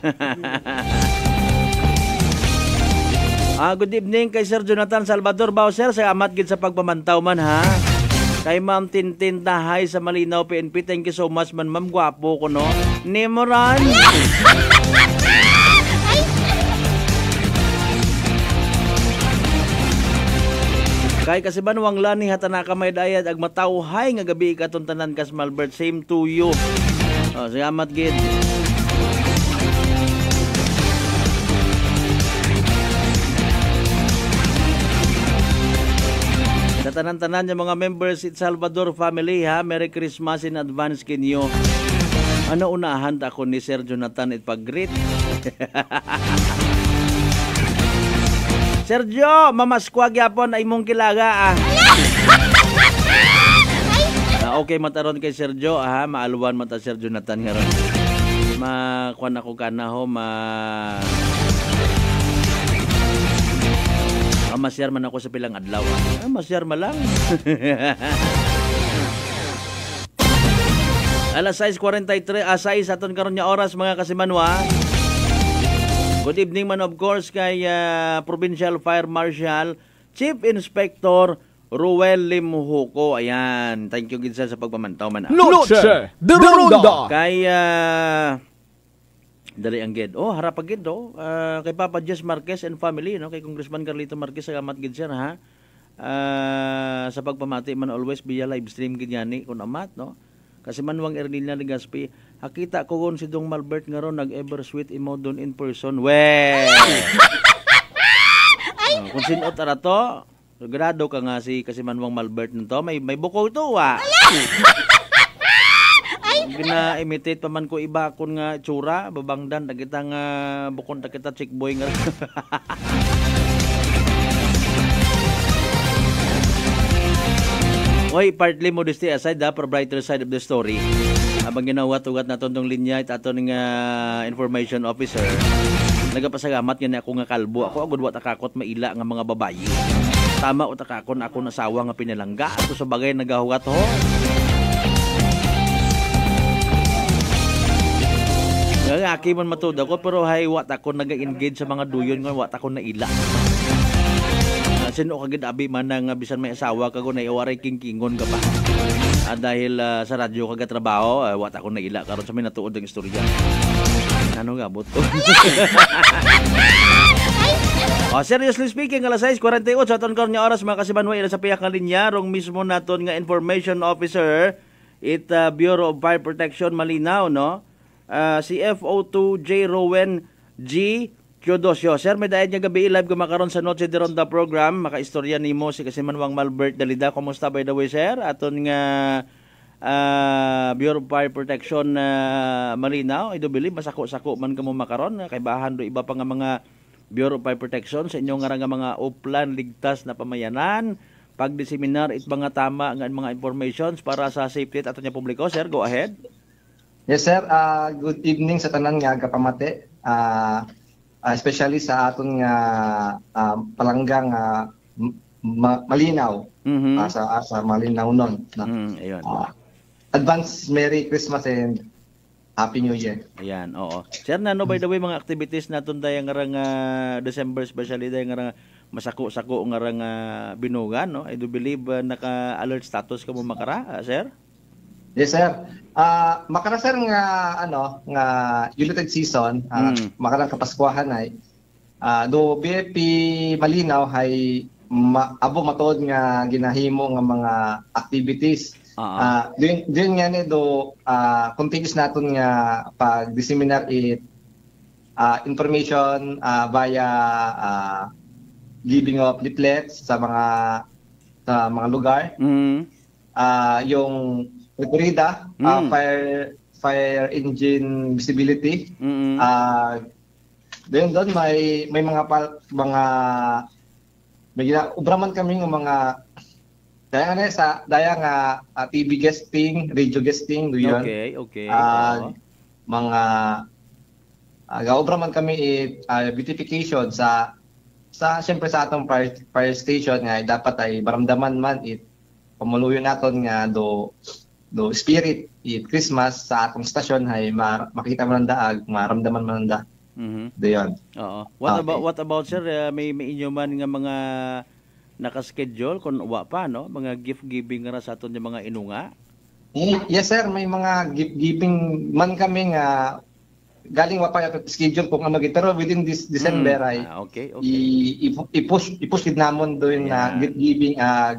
Good evening kay Sir Jonathan Salvador Bowser. Sa amat gid sa pagpamantaw man ha. Kay Ma'am Tintin Tahay sa Malinaw PNP. Thank you so much man ma'am. Gwapo ko no. Nemoran. Kay kasi banwang lani hatana ka may dayad ag matawhay nga gabi katon tanan kas Malbert. Same to you. Salamat gid. Sa tanan-tanan yung mga members sa Salvador family ha, Merry Christmas in advance kinyo. Ano unahan ta ko ni Sir Jonathan it pag-greet? Sergio, mamaskwag yapon ay mong kilaga ah. Okay mataron kay Sergio ha, maalwan mata Sir Jonathan ngaron. Makuan ako kana ho masyar man ako sa pilang adlaw. Masyar man lang. Alas 6:43, 6 aton karon nga oras mga kasimanwa. Good evening man of course kay Provincial Fire Marshal Chief Inspector Ruel Limuhuko. Ayan, thank you gid sa pagpamantaw man. Noche de Ronda. Kay dali ang gid. Harap agid kay Papa Jess Marquez and family no, kay Congressman Carlito Marquez sa amat gid siya ha. Sa pagpamati man always via live stream gid yani kun amat no. Kasi Manwang Ernilna Legaspi, hakita ko kon si Dong Malbert nga ron nag-ever sweet imo doon in person. Kung sinot ara to, grado ka nga si kasi Manwang Malbert nito, may buko ito gina-imitate pa man ko iba kon nga tsura, babangdan nakita nga bukon kita chick boy nga. Oy, partly modesty aside for brighter side of the story. Abang ginawat-ugat na tong linya it aton nga information officer. Nagapasalamat nga ako nga kalbo. Ako agud wa takakot maila nga mga babayi. Tama o takakon ako nasawa nga pinalangga. Ato sa bagay nagahugat ho. Aki man matud ako pero hay wat ako naga-engage sa mga duyon nga wat ako naila. Sino kagid abi man nga bisan may asawa kago na iwaray king-kingon ka pa. Dahil sa radyo kaga trabaho, wat ako naila karon sa may natuod ang istorya. Ano nga buto? Seriously speaking, alas 6:48 aton karon nga oras mga kasibanway sa piyak nga linya rong mismo naton nga information officer Bureau of Fire Protection Malinaw no. Si FO2 J. Rowen G. Kyodosyo. Sir, may dahil niya gabi live kumakaroon sa Noche de Ronda program. Makaistorya ni mo si kasi Manwang Malbert Dalida. Kumusta by the way, sir? Aton nga Bureau of Fire Protection Malinaw. I do believe masako-sako man kamo makaroon. Kay bahan do iba pa nga mga Bureau of Fire Protection sa inyong nga mga uplan ligtas na pamayanan. Pagdiseminar it mga tama nga mga informations para sa safety at aton nga publiko. Sir, go ahead. Yes, sir. Good evening sa tanan nga kapamate. Especially sa aton nga palanggang Malinaw. Sa Malinaw nun. Ayun. Advance Merry Christmas and Happy New Year. Ayan, oo. Sir, no, by the way, mga activities naton dayang ngarang December, especially dayang ngarang masako-sako ngarang binugan, no? I do believe naka-alert status ka mo makara, sir? Yes, sir. Makara sir nga nga Yuletide season, makara kapaskwahan ay do BFP Malinaw hay abo matod nga ginahimo nga mga activities. Din nga ni do continuous naton nga pag-disseminar information via giving of leaflets sa mga lugar. Yung Rekurida, fire engine visibility. Then doon may mga ubraman kami ng mga Daya nga sa TV guesting, radio guesting do yun. Okay. Mga gaobra man kami beautification sa siyempre sa atong fire station nga dapat ay maramdaman man pamuluyo naton nga do spirit Christmas sa atong stasyon ay makita man ang daag, maramdaman man ang daag. Dayon. Oo. What about sir, may inyo man nga mga naka-schedule kung wa pa no, mga gift giving ra sa aton yung mga inunga? Yes sir, may mga gift giving man kami nga galing wa pa schedule kung ano pero within this December ay okay. i-push gid namon doon na gift giving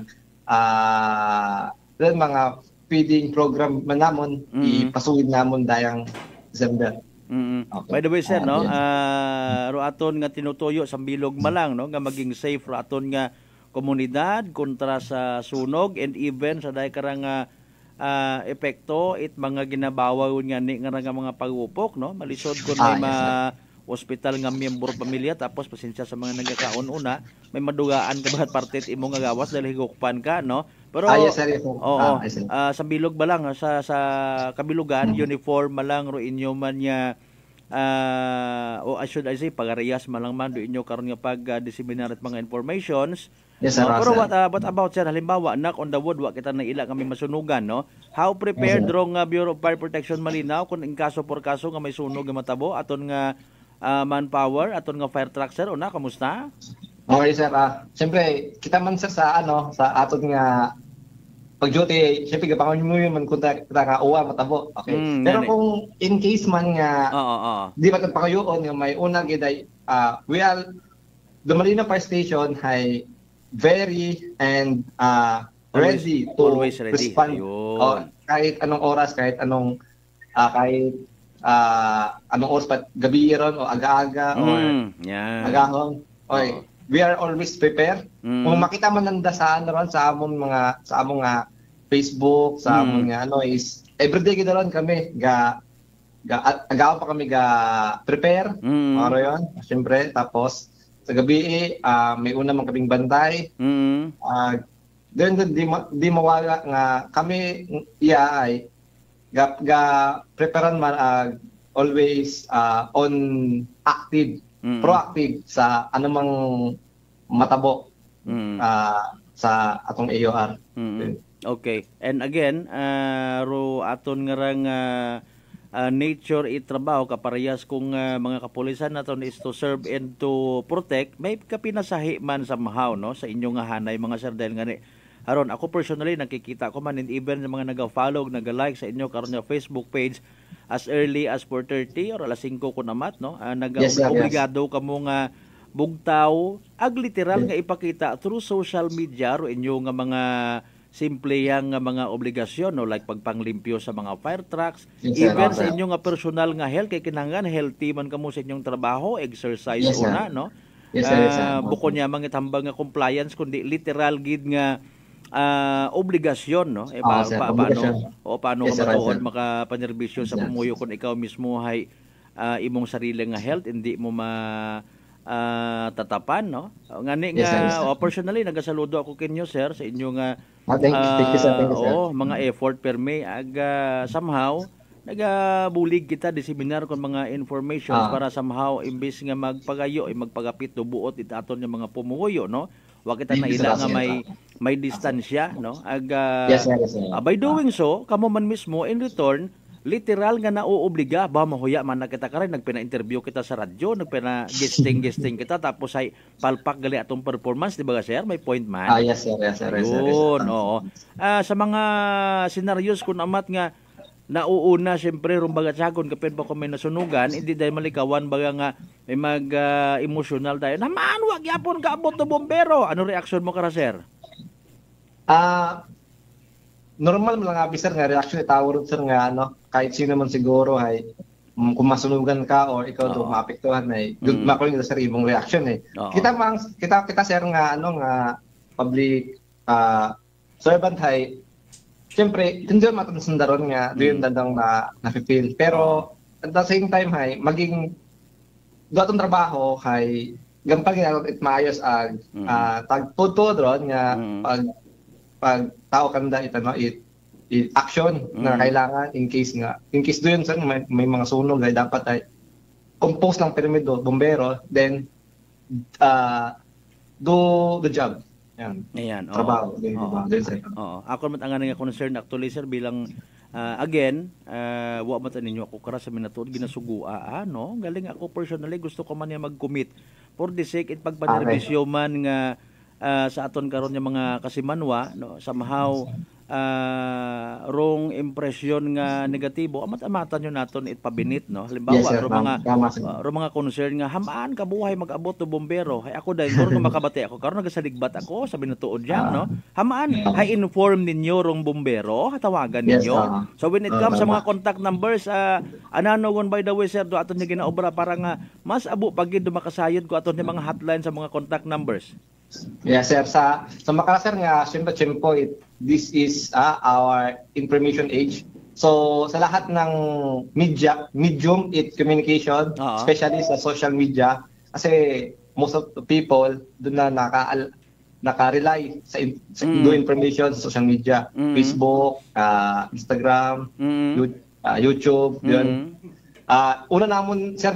mga feeding program man namon ipasugid namon dayang December. Okay. By the way sir no, roaton nga tinutuyo sa bilog malang no nga maging safe roaton nga komunidad kontra sa sunog and even sa daay karang epekto mga ginabawaw nga ni nga mga pag-upok no, malisod kun may hospital nga miyembro pamilya tapos pasensya sa mga nagakaon-una may madugaan ka bahat parte imo nga gawas dahil higukpan ka no, pero sa bilog ba lang sa kabilugan uniform malang ro inyo man nya I should say pagariyas malang man do inyo karon nga pag-disseminate mga informations. Yes, sir, pero what about sir, halimbawa knock on the wood wa kita na ila kami masunugan no, how prepared rong Bureau of Fire Protection Malinaw kung in kaso por kaso nga may sunog nga matabo aton nga manpower aton nga fire truck sir una kamusta? Okay sir, siyempre kita man sir sa aton nga pag-duty, siyempre gapangon mo yun man kung nga uwa matabo. Okay. Pero kung in case man nga di ba pakayoon nga may una giday the Malinaw Fire Station ay very and ready to respond kahit anong oras, kahit anong oras pa gabi ron o aga-aga or agahon. Okay. We are always prepared. Kung makita man nanda sa among Facebook, sa among is everyday gid ron kami agaw pa kami prepare. Ano 'yon? Siyempre tapos sa gabi may una man kaming bantay. Then di mawala nga kami ay preparan man always on active, proactive sa anumang matabo sa atong AOR. Okay. And again, ro aton nga rang nature itrabaho kaparehas kung mga kapulisan naton is to serve and to protect, may kapinasahi man somehow no sa inyong hanay mga sir dahil nga aron ako personally nakikita ko man and even sa mga naga-follow naga-like sa inyo karon nga Facebook page as early as 4:30 or alas 5 kun amat no, obligado kamo nga bugtaw ag literal nga ipakita through social media ro inyo nga mga simple yang mga obligasyon no, like pagpanglimpyo sa mga fire trucks, even sa inyong nga personal nga health kay kinahanglan healthy man kamo sa inyong trabaho, exercise una no. Bukod niya mga tambang nga compliance kundi literal gid nga obligasyon no. Paano ka matuod makapanerbisyo sa pumuyo kung ikaw mismo hay imong sarili nga health hindi mo tatapan no. Ngani nga personally nagasaludo ako kinyo sir sa inyo nga thank you, sir. Mga effort perme somehow nagabulig kita di seminar kon mga informations para somehow imbes nga magpagayo magpagapit do buot itaton nga mga pumuyo no. Wa kita na ila nga may distansya no. By doing so kamo man mismo in return literal nga nauobliga ba mahuya man na kita karay nagpina-interview kita sa radyo, nagpina-guesting kita tapos ay palpak gali atong performance di ba sir, may point man. Yes sir. Sa mga scenarios kun amat nga nauuna siyempre rumbaga sagon kapin pa ko may nasunugan hindi dahil malikawan baga nga may emotional tayo naman wag yapon kaabot to bombero, ano reaction mo kara sir? Normal lang sir nga reaction tawag sir nga kahit sino man siguro ay kung masunugan ka or ikaw do maapektuhan ay good makuling sa imong reaction kita sir nga nga public servant ay siyempre hindi man sundaron nga doon dandang na-feel pero at the same time ay maging datong trabaho ay gampang ginagawa it maayos tagpudpud ron nga pag tao kanda action na kailangan in case doon sir may mga sunog ay dapat ay compose ng permido bombero, then do the job. Ayan. Trabaho. Ako naman ang nga concern actually sir bilang again, wa man ninyo ako kara sa minatod ginasugua no? Galing ako personally gusto ko man niya mag-commit for the sake it pagpanerbisyo man nga sa aton karon nga mga kasimanwa no, somehow wrong impression nga negatibo amat-amatan nyo naton itpabinit no. Halimbawa mga concern nga hamaan ka buhay mag-abot to bombero hay ako dahil nga makabati ako karon nagasaligbat ako sabi na tuod diyan no. Hamaan hay inform ninyo rong bombero hatawagan ninyo. So when it comes sa mga contact numbers ananogon by the way sir do aton ni ginaobra para nga mas abo pagid dumakasayod ko aton ni mga hotline sa mga contact numbers. Yes sir, sa Makassar nga Chimpo this is our information age. So sa lahat ng medium communication, especially sa social media kasi most of the people doon na naka-rely sa do information sa social media, Facebook, Instagram, YouTube, yun. Una namon sir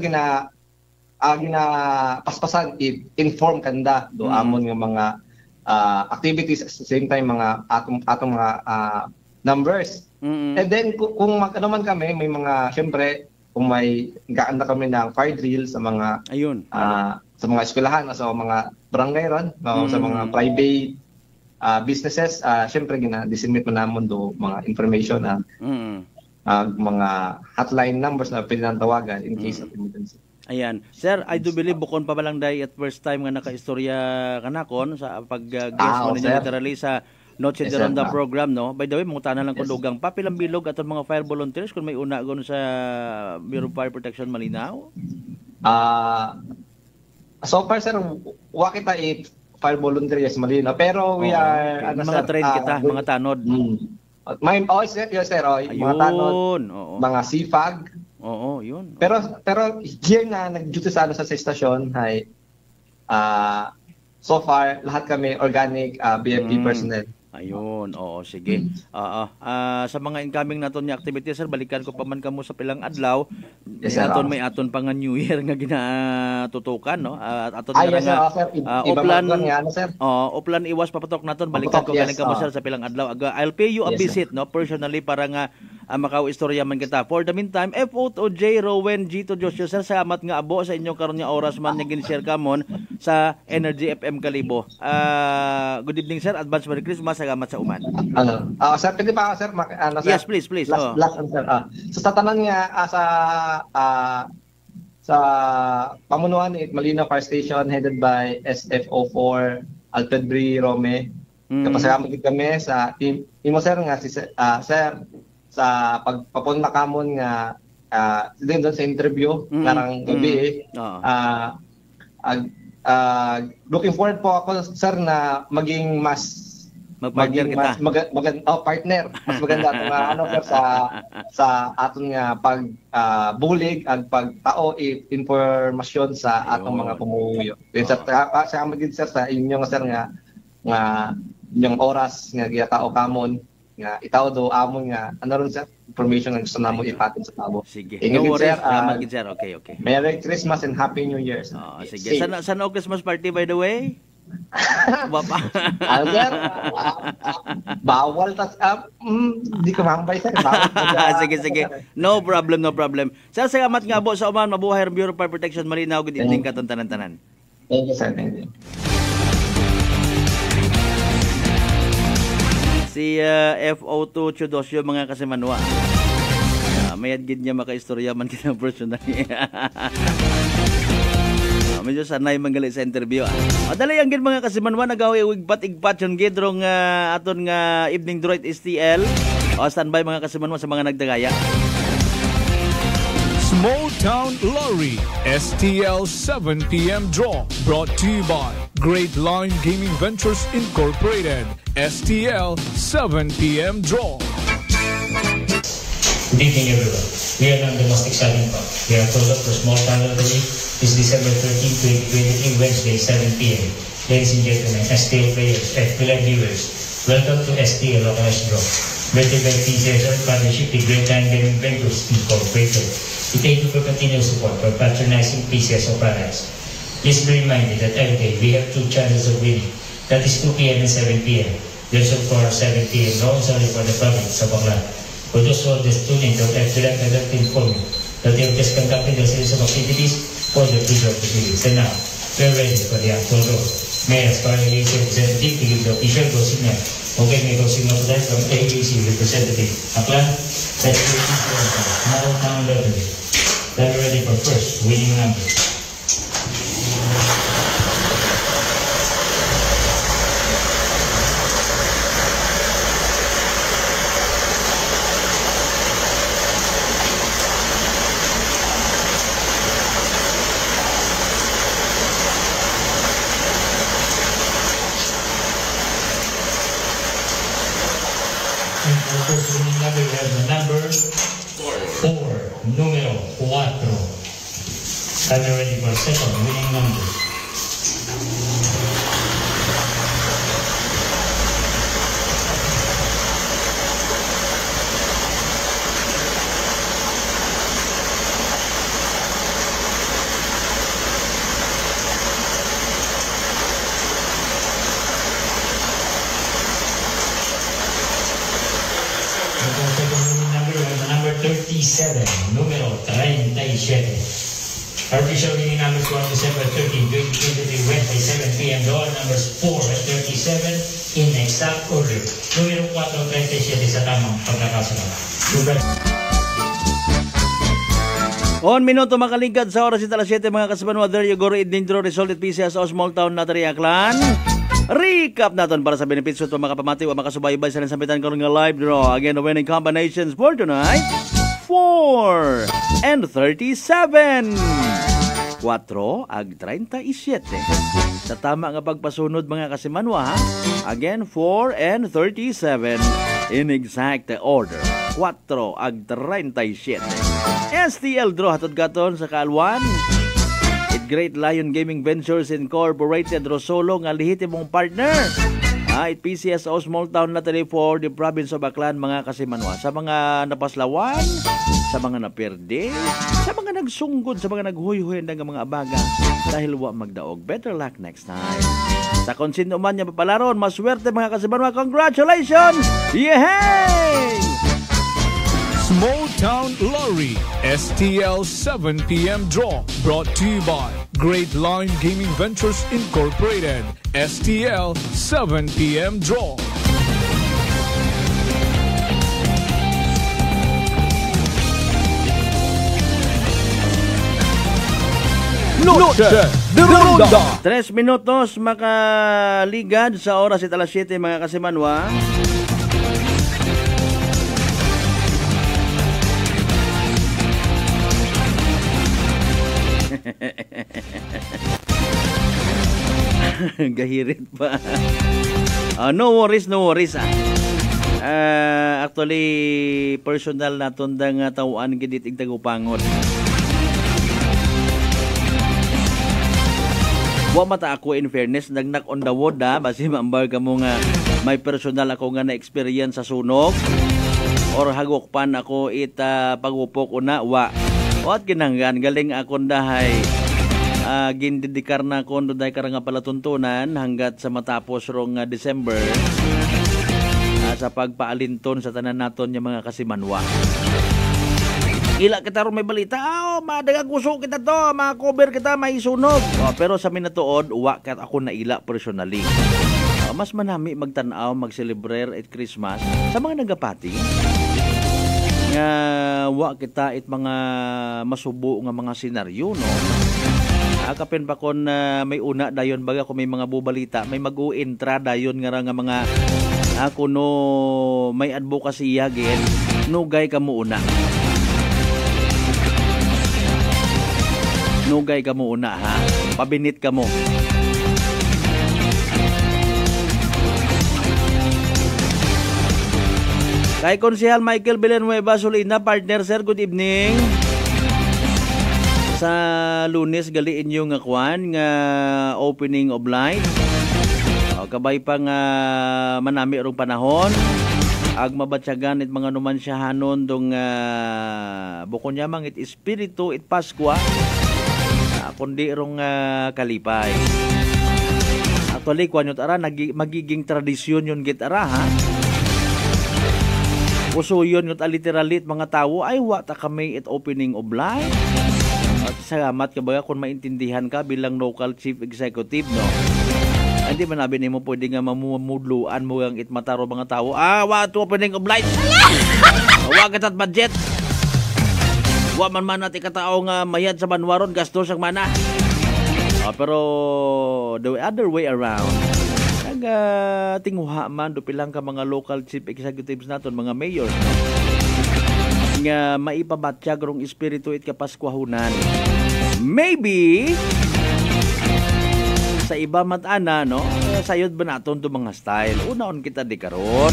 paspasan inform kanda do amon nga mga activities at the same time mga atong mga numbers. And then kung ano man kami may mga syempre kung may gaanda kami ng fire drill sa mga sa mga eskwelahan sa mga barangay ron sa mga private businesses syempre gina-disseminate man namon do mga information mga hotline numbers na pwede nang tawagan in case of emergency. Ayan. Sir, I do believe bukon pa balang day at first time nga naka-istorya kanakon sa pag-guest mo ninyo literally sa Noche de Ronda program, no? By the way, mungutana lang kung lugang pa, pilang bilog aton mga fire volunteers kung may una gon sa Bureau of Fire Protection Malinaw? So far, sir, wakita fire volunteers Malinaw. Pero we are... mga train kita, mga tanod. Yes, sir. Mga tanod, mga sifag. Oo, yun. Pero here na nag-duty sa stasyon ay so far lahat kami organic BFP personnel. Ayun, oo, sige. Sa mga incoming naton nga activities, sir, balikan ko pa man kamo sa pilang adlaw. Yes, sir, may aton pa nga New Year nga ginatutukan, no? Aton nga Uplan iwas papatok naton, balikan ko galing kamo sir sa pilang adlaw. I'll pay you a visit, no, personally para nga makau-istorya man kita. For the meantime, F.O.J. Rowen Gito Joshua, sir, salamat nga abo sa inyong karon nga oras man nga gin-share kamon sa Energy FM Kalibo. Good evening, sir. Advance Merry Christmas. Salamat sa uman. Sir, pwede pa sir? Sir? Yes, please. Last answer. Sa tanan nga sa pamunuan ni Malinaw Fire Station headed by SFO4 Alfred Bri Rome. Kapasalamat kami sa imo sir nga si sir sa pagpapunta kamon nga din doon sa interview karang gabi looking forward po ako sir na maging mas partner. Mas maganda sa aton nga bulig at pagtao informasyon sa atong mga pumuyo. Sa magid sir sa inyong sir nga inyong oras nga giyatao kamon nga itaw do amon nga ron sir information nga gusto namo ipatin sa tabo. Sige. No worries. Salamat gid sir. Okay. Merry Christmas and Happy New Year. Sige. Sana Christmas party by the way? Sir, bawal di ko mambay sir. Sige. No problem. Sir, salamat nga po sa uman. Mabuhay ang Bureau of Fire Protection Malinaw. Good evening ka tanan-tanan. Thank you sir. Thank you. Si FO2 Chudosyo mga kasimanwa. Mayad gid niya makaistorya man kita personally. Medyo sanay manggali sa interview. Adalay ang gid mga kasimanwa nagawi igpat yon gid rong aton nga evening droid STL. Standby mga kasimanwa sa mga nagdagaya. Small Town Lorry STL 7 p.m. draw brought to you by Great Line Gaming Ventures Incorporated. STL 7 p.m. draw. Good evening, everyone. We are on domestic selling part. We are closed up for Small Town Lottery this December 13, 2023, Wednesday, 7 p.m. Ladies and gentlemen, STL players, FPL viewers, Welcome to STL Localized Draw. Better by PCS partnership with Great Lion Gaming Ventures Incorporated. We thank you for continued support for patronizing PCS products. Please be reminded that every day we have 2 chances of winning. That is 2 p.m. and 7 p.m. There's for 7 p.m. No only for the public sa Baclan. For those who are just tuning, Dr. Abdullah Kadar to inform you that they have just conducted a series of activities for the future proceedings. And now, we're ready for the actual draw. May I ask our AAC representative to give the official draw signal. Okay, may draw signal for that from AAC representative. Baclan, let's do it now down lottery. Then we're ready for first winning number. Numero 4. Are you ready for second winning number? Number 37, numero 37. Artificial winning numbers for December 13, 2023, Wednesday, 7 p.m. Door numbers 4 at 37 in exact order. Numero 4, 37 sa tamang pagkakasunod. On minuto makalingkad sa oras ita 7 mga kasabano. There you go, evening draw result at PCS o Small Town Lottery Aklan. Recap natin para sa benefits ito mga pamati o makasubaybay sa sampitan karon nga live draw. Again, the winning combinations for tonight, 4 and 37. 4 ag 37. Sa tama nga pagpasunod mga kasimanwa, again 4 and 37 in exact order. 4 ag 37. STL draw hatod gaton sa kaalwan. Great Lion Gaming Ventures Incorporated Rosolo nga lehitimong partner. It PCS o Small Town Lottery for the province of Baclan mga kasimanwa. Sa mga napaslawan, sa mga naperde, sa mga nagsunggod, sa mga naghuy-huy ng mga abaga dahil wa magdaog. Better luck next time. Sa kung sino man niya papalaron, maswerte mga kasimanwa. Congratulations! Yehey! Small Town Lottery, STL 7 p.m. draw, brought to you by Great Lion Gaming Ventures Incorporated, STL 7 p.m. draw. Noche de Ronda. 3 minutos makaligad sa oras ita 7 mga kasimanwa. Gahirit pa. No worries. Actually, personal na tundang tawaan gidit igtagupangon. Wa mata ako in fairness nagnak on the wood basi maambar ka mo nga may personal ako nga na experience sa sunog or hagok pan ako pagupok una wa. What kinanggan galing akon dahay gindidikar na kondo dahi karang palatuntunan hanggat sa matapos rong December sa pagpaalinton sa tanan naton yung mga kasimanwa. Ila kita ron may balita, madagang gusto kita to, ma-cover kita, may sunog. Pero sa minatuod, wa kat ako na ila personally. Mas manami magtanaw, mag-celebrate at Christmas sa mga nagapati. Nga wa kita it mga masubo nga mga senaryo, no? Akapin pa kon may una dayon baga kung may mga bubalita, may mag-uintra dayon nga mga ako no may advocacy yagin, nugay ka mo una. Nugay ka mo una ha. Pabinit ka mo. Kay Konsehal Michael Villanueva Solina, partner sir, good evening. Sa Lunes gali inyong nga kwan nga opening of light. Kabay pang manami rong panahon. Ag mabatyagan it mga numansyahanon dong bukon yamang it espiritu it Paskwa kundi rong kalipay. Actually kuanyot ara magiging tradisyon yun git ara ha. Uso yun yun literally mga tao ay wa ta kami it opening of life. At salamat kabaga kung maintindihan ka bilang local chief executive no. Hindi man nabi nimo pwede nga mamumudluan mo ang itmataro mga tao. Wa to opening of lights. Wa katat budget. Wa man natin katao nga mayad sa banwaron gastos ang mana. Pero the other way around. Tinguha man do pilang ka mga local chief executives naton, mga mayors no. Nga maipabatya grong espiritu it kapaskwahunan. Maybe sa iba matana no sayod ba naton to mga style unaon kita di karon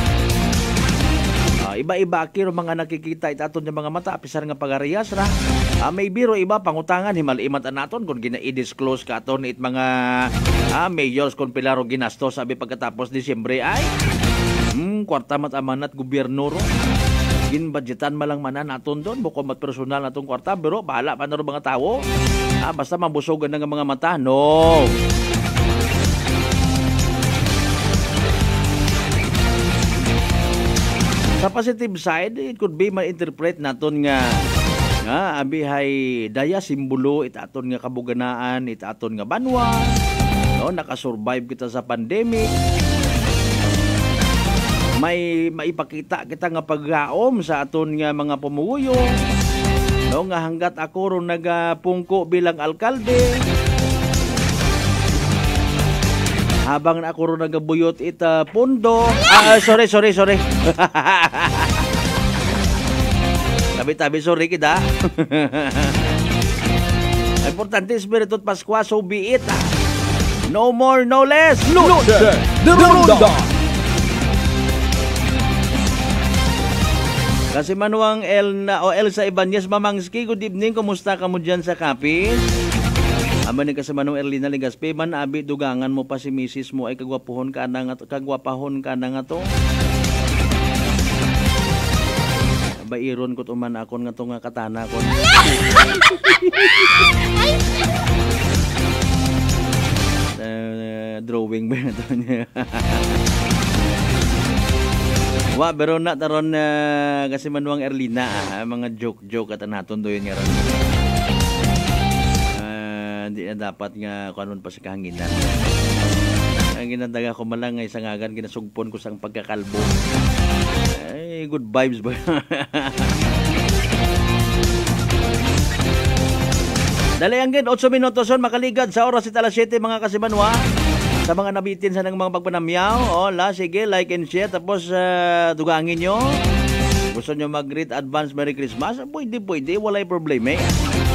iba-iba kiro mga nakikita itaton yung mga mata apisar nga pagariyas ra may biro iba pangutangan himalimat naton kung gina-i-disclose ka aton it mga mayors kung pilaro ginastos sabi pagkatapos Disyembre ay kwarta mat amanat gobyerno ro ginbudgetan malang manan naton doon bukod mat personal natong kwarta pero bahala pa na ro mga tao. Basta mabusogan ng mga mata. No. Sa positive side, it could be ma-interpret naton nga abihay daya simbolo itaton nga kabuganaan, itaton nga banwa. No, nakasurvive kita sa pandemic. May maipakita kita nga paggaom sa aton nga mga pumuyo. No, nga hanggat ako ron nagapungko bilang alkalde habang ako ron nagabuyot ita pondo sorry tabi sorry kita importante espiritu Paskwa so be it no more no less Luce de Ronda. Kasi manuang Elsa Ibanez Mamangski, good evening, kumusta ka mo dyan sa Kapis? Ama ni kasi manuang Erlina Ligaspe, man abi dugangan mo pa si misis mo ay kagwapahon ka na nga to. Bairon ko tuman akon nga to nga katana kon. Drawing ba na to niya? Wa pero na taron kasi manuang Erlina mga joke at naton doyon nga ron. Hindi na dapat nga kanon pa sa kahanginan. Ang ginadaga ko malang isang agan ginasugpon ko sang pagkakalbo. Ay good vibes ba. Dali ang 8 minutos on makaligad sa oras ita alas 7 mga kasimanwa. Sa mga nabitin sa ng mga pagpanamyaw, sige, like and share. Tapos, dugangin nyo. Gusto nyo mag-greet advance Merry Christmas? Pwede, walay problema eh.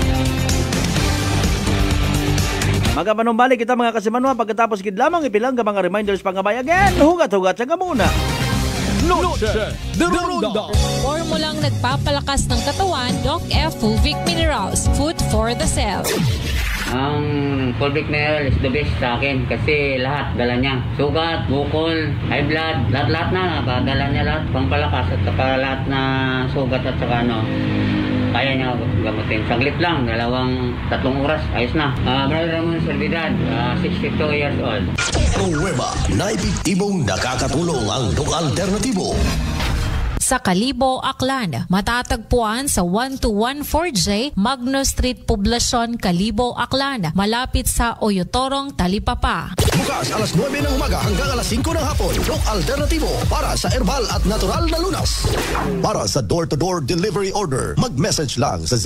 Magapanumbalik kita mga kasimanwa. Pagkatapos gid lamang ipilang ka mga reminders pangabay again. Hugat-hugat sa muna. Luce de Ronda. Formulang nagpapalakas ng katawan, Doc F. Fulvic Minerals. Food for the cell. Ang Fulvic Mineral is the best sa akin kasi lahat dala niya. Sugat, bukol, high blood, lahat na dala niya lahat. Pangpalakas at saka lahat na sugat at saka kaya niya gamutin. Saglit lang, 2-3 oras, ayos na. Brother Ramon Servidad, 62 years old. Nueva na epektibong nakakatulong ang Doc Alternativo. Sa Kalibo, Aklan, matatagpuan sa 1214J Magno Street, Poblacion, Kalibo, Aklan, malapit sa Oyotorong, Talipapa. Bukas alas 9 ng umaga hanggang alas 5 ng hapon. Doc Alternativo para sa herbal at natural na lunas. Para sa door-to-door delivery order, mag-message lang sa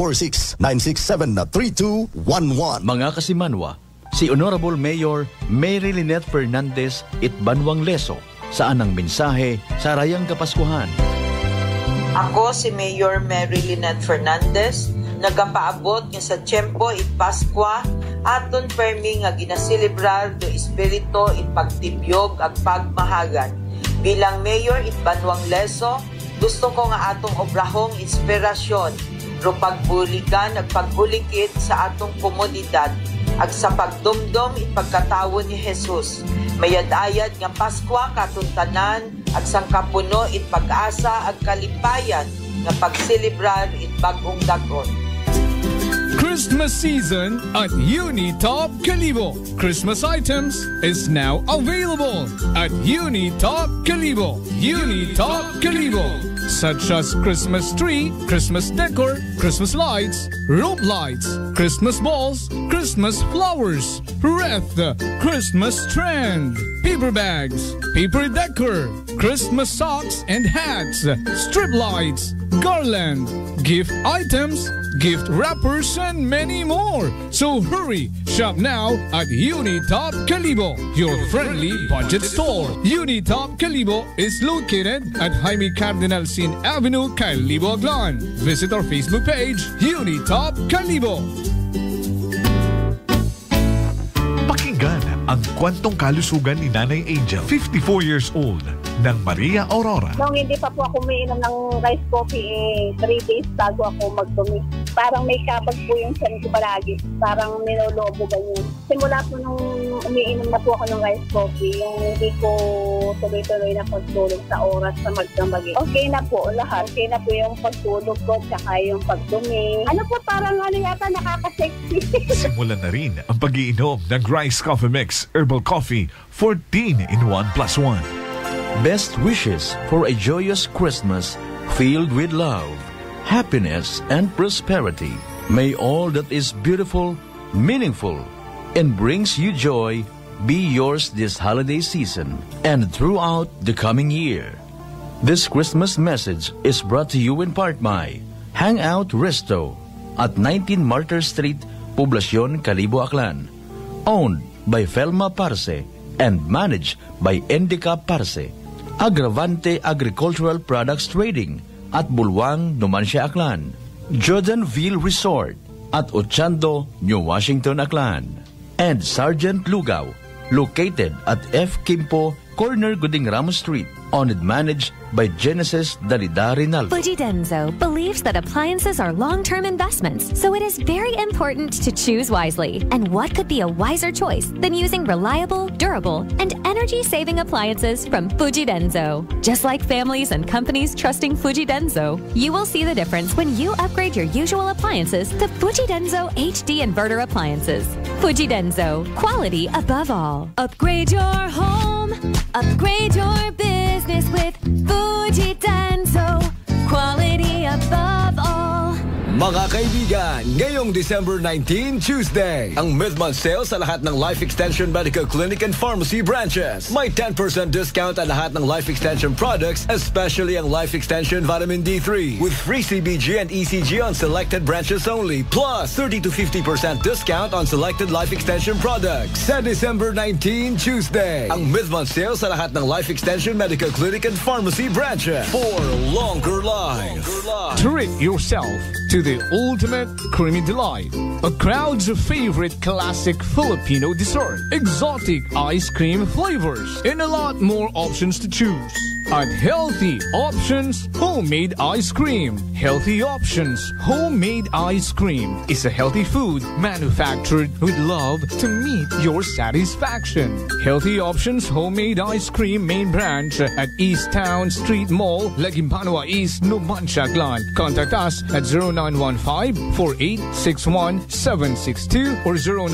0946-967-3211. Mga kasimanwa, si Honorable Mayor Mary Lynette Fernandez Itbanwang Leso saan ang mensahe sa Rayang Kapaskuhan. Ako si Mayor Mary Lynette Fernandez, nagapaabot nga sa Tiempo it Paskwa aton permi nga ginaselebrar do espiritu it pagtibyog ag pagmahagan. Bilang Mayor it Banwang Leso, gusto ko nga atong obrahong inspirasyon ro pagbulikan ag pagbulikit sa atong komunidad ag sa pagdumdum ipagkatawo ni Jesus. Mayad-ayad nga Paskwa katuntanan ag sangkapuno it pag-asa ag kalipayan nga pagsilibrar it bagong dagon. Christmas season at Unitop Kalibo. Christmas items is now available at Unitop Kalibo. Unitop Kalibo. Such as Christmas tree, Christmas decor, Christmas lights, rope lights, Christmas balls, Christmas flowers, wreath, Christmas trend, paper bags, paper decor, Christmas socks and hats, strip lights, garland, gift items, gift wrappers, and many more. So hurry, shop now at Unitop Kalibo, your friendly budget store. Unitop Kalibo is located at Jaime Cardinal Sin Avenue, Kalibo, Aklan. Visit our Facebook page, Unitop Kalibo. Pakinggan ang kwentong kalusugan ni Nanay Angel, 54 years old, ng Maria Aurora. Nung hindi pa po ako umiinom ng rice coffee, 3 days bago ako magdumi. Parang may kapag po yung tiyan ko palagi. Parang ninolobo ganyan. Simula po nung umiinom na po ako ng rice coffee, yung hindi ko tuloy-tuloy na pagtulog sa oras sa magdamagi. Okay na po lahat. Okay na po yung pagtulog ko, tsaka yung pagdumi. Ano po, parang yata nakaka-sexy. Simulan na rin ang pag-iinom ng Rice Coffee Mix Herbal Coffee 14 in 1+1. Best wishes for a joyous Christmas filled with love, happiness, and prosperity. May all that is beautiful, meaningful, and brings you joy be yours this holiday season and throughout the coming year. This Christmas message is brought to you in part by Hangout Resto at 19 Martyr Street, Poblacion, Kalibo, Aklan. Owned by Felma Parse and managed by Endicap Parse. Agravante Agricultural Products Trading at Bulwang, Numancia, Aklan. Jordanville Resort at Ochando, New Washington, Aklan. And Sergeant Lugaw, located at F. Kimpo, corner Guding Ramos Street, owned and managed by Genesis Dalida Rinaldo. Fuji Denso believes that appliances are long-term investments, so it is very important to choose wisely. And what could be a wiser choice than using reliable, durable, and energy-saving appliances from Fuji Denso? Just like families and companies trusting Fuji Denso, you will see the difference when you upgrade your usual appliances to Fuji Denso HD inverter appliances. Fuji Denso, quality above all. Upgrade your home, upgrade your business with Fuji Denso, quality above all. Mga kaibigan, ngayong December 19, Tuesday, ang mid-month sale sa lahat ng Life Extension Medical Clinic and Pharmacy branches. May 10% discount ang lahat ng Life Extension products, especially ang Life Extension Vitamin D3, with free CBG and ECG on selected branches only, plus 30 to 50% discount on selected Life Extension products. Sa December 19, Tuesday, ang mid-month sale sa lahat ng Life Extension Medical Clinic and Pharmacy branches for longer life. Treat yourself to the ultimate creamy delight, a crowd's favorite classic Filipino dessert, exotic ice cream flavors, and a lot more options to choose. At Healthy Options Homemade Ice Cream. Healthy Options Homemade Ice Cream is a healthy food manufactured with love to meet your satisfaction. Healthy Options Homemade Ice Cream main branch at East Town Street Mall, Lagimpanua East, Numancia, Aklan. Contact us at 0915-4861-762 or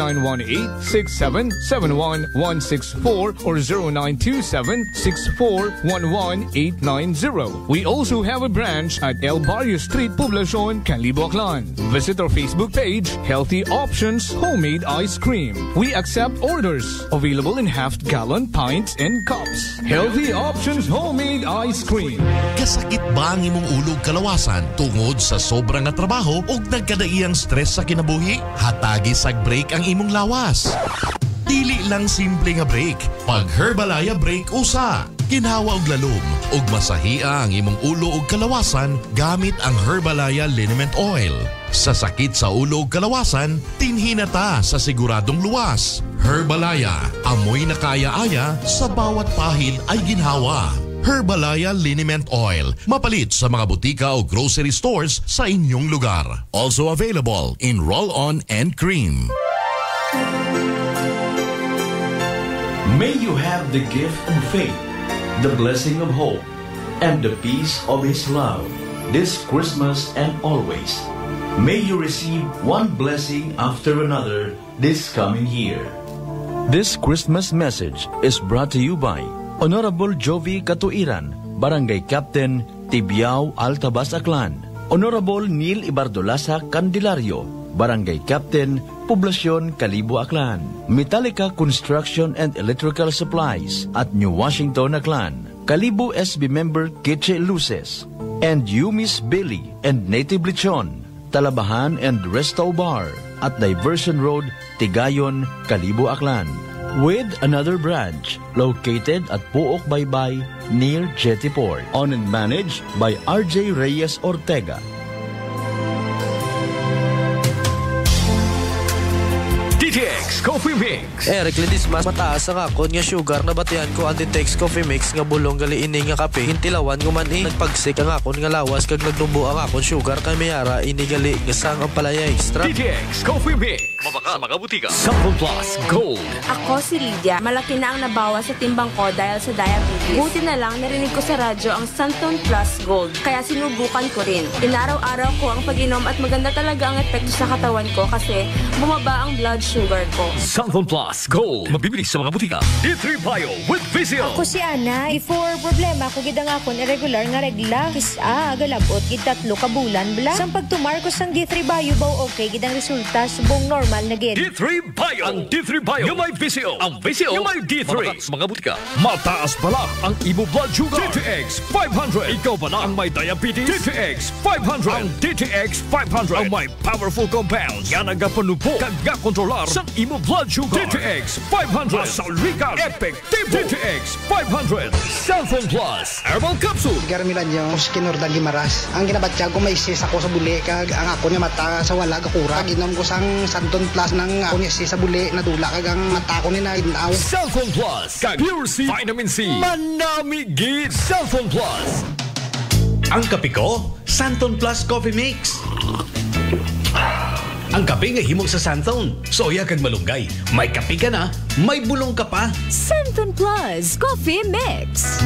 0918-6771-164 or 0927-6411-890. We also have a branch at El Barrio Street, Poblacion, Kalibo, Aklan. Visit our Facebook page, Healthy Options Homemade Ice Cream. We accept orders. Available in half-gallon pints and cups. Healthy Options Homemade Ice Cream. Kasakit ba ang imong ulog kalawasan tungod sa sobrang nga trabaho o nagkadaiyang stress sa kinabuhi? Hatagi sag break ang imong lawas. Dili lang simple nga break. Pag Herbalaya break usa. Ginhawa og lalom ug masahia ang imong ulo ug kalawasan gamit ang Herbalaya Liniment Oil. Sa sakit sa ulo ug kalawasan, tinhinata sa siguradong luwas. Herbalaya, amoy na kaya-aya sa bawat pahid ay ginhawa. Herbalaya Liniment Oil, mapalit sa mga butika o grocery stores sa inyong lugar. Also available in roll-on and cream. May you have the gift of faith, the blessing of hope, and the peace of His love this Christmas and always. May you receive one blessing after another this coming year. This Christmas message is brought to you by Honorable Jovi Katuiran, Barangay Captain, Tibiao, Altabas, Aklan. Honorable Neil Ibardolasa Candelario, Barangay Captain, Poblasyon, Kalibo, Aklan. Metallica Construction and Electrical Supplies at New Washington, Aklan. Kalibo SB member Kitche Luces. And Yumis Billy and Native Lechon, Talabahan and Resto Bar at Diversion Road, Tigayon, Kalibo, Aklan. With another branch located at Puok Baybay near Jetty Port. Owned and managed by RJ Reyes Ortega. DTX Coffee Mix. Eric Lidis mas mataas ang akon nga sugar na batian ko ang DTX Coffee Mix nga bulong gali ini nga kape. Hintilawan ko man nagpagsik ang akon nga lawas kag nagdumbo ang akon sugar kay mayara ini gali nga sang ang palaya extra. DTX Coffee Mix. Mabaka sa mga butika. Sample Plus Gold. Ako si Lydia. Malaki na ang nabawas sa timbang ko dahil sa diabetes. Buti na lang narinig ko sa radyo ang Santon Plus Gold. Kaya sinubukan ko rin. Inaraw-araw ko ang pag-inom at maganda talaga ang epekto sa katawan ko kasi bumaba ang blood sugar ko. Santon Plus Gold. Mabibilis sa mga butika. D3 Bio with Vizio. Ako si Ana. Before problema ko gid ang akon irregular nga regla. Kisa galabot gid 3 ka bulan bla. Sang pagtumarkos ang D3 Bio baw okay gid ang resulta subong normal na gid. D3 Bio. Ang D3 Bio yung may Vizio. Ang Vizio yung may D3. Sa mga butika. Mataas bala ang imo blood sugar. DTX 500. Ikaw ba na ang may diabetes? DTX 500. Ang DTX 500 ang may powerful compounds. Yan ang gapanupo kag gakontrolar sa imo blood sugar. DTX 500. Masalikan. Epektibo. DTX 500. Cellphone Plus. Herbal Capsule. Garmilan yung Muskinor da Gimaras. Ang ginabatya ko may sis ako sa buli kag ang ako niya mata sa wala gakura. Ginom ko sang Santon Plus ng ako niya sis sa buli nadula kag ang mata ko ni na ginaw. Cellphone Plus. Kag Pure C. Vitamin C. Manami gid. Cellphone Plus. Ang kape ko, Santon Plus Coffee Mix. Ang kape nga himog sa Santon. Soya kag malunggay. May kape ka na, may bulong ka pa. Santon Plus Coffee Mix.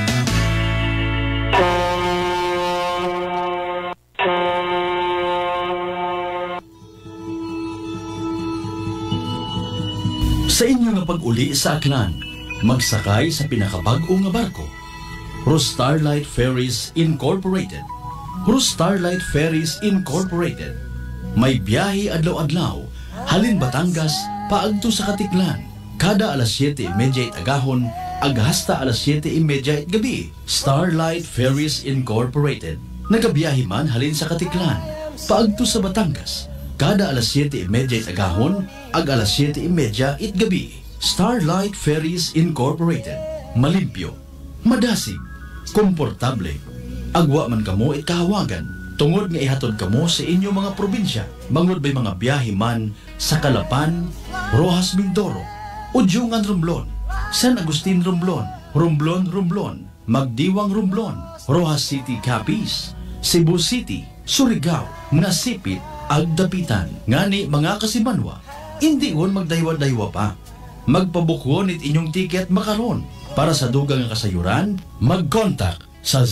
Sa inyo nga pag-uli sa Aklan, magsakay sa pinakabag-o nga barko. Starlight Ferries Incorporated. Starlight Ferries Incorporated. May biyahe adlaw-adlaw, halin Batangas, paagto sa Katiklan. Kada alas 7:30 agahon, aghasta alas 7:30 gabi. Starlight Ferries Incorporated. Nagabiyahe man halin sa Katiklan, paagto sa Batangas. Kada alas 7:30 agahon, ag alas 7:30 gabi. Starlight Ferries Incorporated. Malimpyo, madasig, komportable. Agwa man kamo kahawagan. Tungod nga ihatod kamo sa inyo mga probinsya. Bangod ba'y mga biyahe man sa Calapan, Rojas Mindoro, Udyungan Romblon, San Agustin Romblon, Romblon, Magdiwang Romblon, Rojas City Capiz, Cebu City, Surigao, Nasipit, Agdapitan. Ngani mga kasimanwa, hindi won magdaywa-daywa pa. Magpabukwon it inyong tiket makaron. Para sa dugang nga kasayuran, mag-contact sa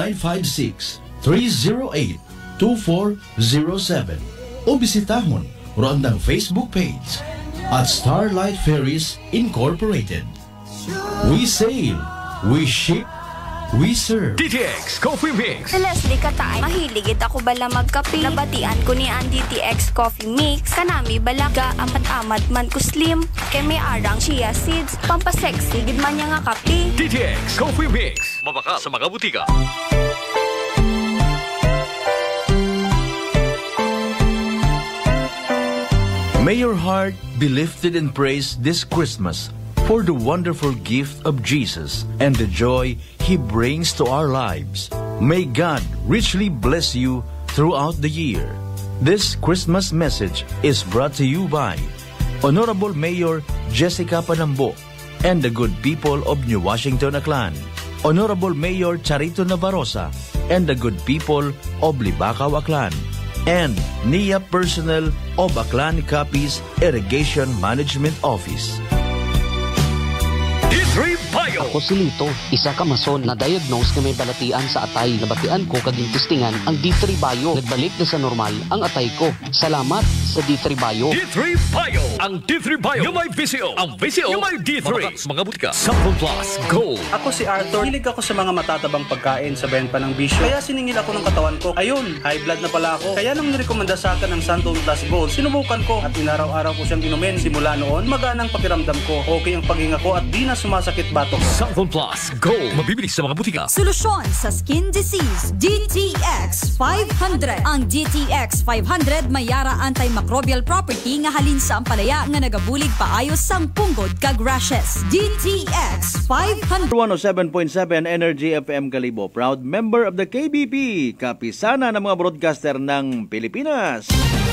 0956-308-2407 o bisitahon rondang Facebook page at Starlight Ferries Incorporated. We sail, we ship, we serve. DTX Coffee Mix. Si Leslie Katay, mahiligid ako bala magkape. Nabatian ko ni ang DTX Coffee Mix. Kanami balaga, amat-amat man ko slim. Kay may arang chia seeds, pampasexy, gid man niya nga kape. DTX Coffee Mix. Mabaka sa mga butika. May your heart be lifted in praise this Christmas for the wonderful gift of Jesus and the joy He brings to our lives. May God richly bless you throughout the year. This Christmas message is brought to you by Honorable Mayor Jessica Panambo and the good people of New Washington, Aklan. Honorable Mayor Charito Navarrosa and the good people of Libacao, Aklan. and NIA personnel of Aklan Capiz Irrigation Management Office. D3 Bio. Ako si Lito, isa ka mason na diagnose na may balatian sa atay. Nabatian ko kaging testingan ang D3 Bio. Nagbalik na sa normal ang atay ko. Salamat sa D3 Bio. D3 Bio. Ang D3 Bio yung may VCO. Ang VCO yung may D3. Mga butika. Sample Plus Gold. Ako si Arthur. Hilig ako sa mga matatabang pagkain sa benta ng bisyo. Kaya siningil ako ng katawan ko. Ayun, high blood na pala ako. Kaya nang nirekomenda sa akin ng Santon Plus Gold, sinubukan ko at inaraw-araw ko siyang inumin. Simula noon, maganang pakiramdam ko. Okay ang paghinga ko at di na sumasakit batok. Santon Plus Gold. Mabibili sa mga butika. Solusyon sa skin disease, DTX 500. Ang DTX 500 may yara antimicrobial property nga halin sa ampalaya nga nagabulig paayos sang punggod kag rashes. DTX 500. 107.7 Energy FM Kalibo. Proud member of the KBP. Kapisana ng mga broadcaster ng Pilipinas.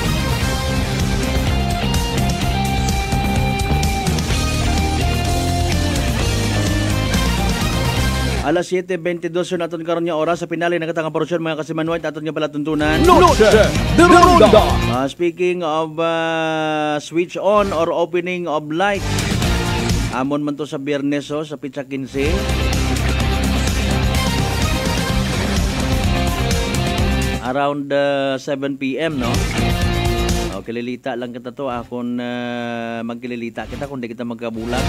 Alas 7:22 yun aton karon nga oras sa pinali ng katang porosyon mga kasimanway aton nga pala tuntunan. Noche de Ronda. Speaking of switch on or opening of light. Amon man to sa Biyernes sa Pitsa 15. Around 7 p.m. no. O, kililita lang kita to. Akon magkililita kita kung di kita magkabulag.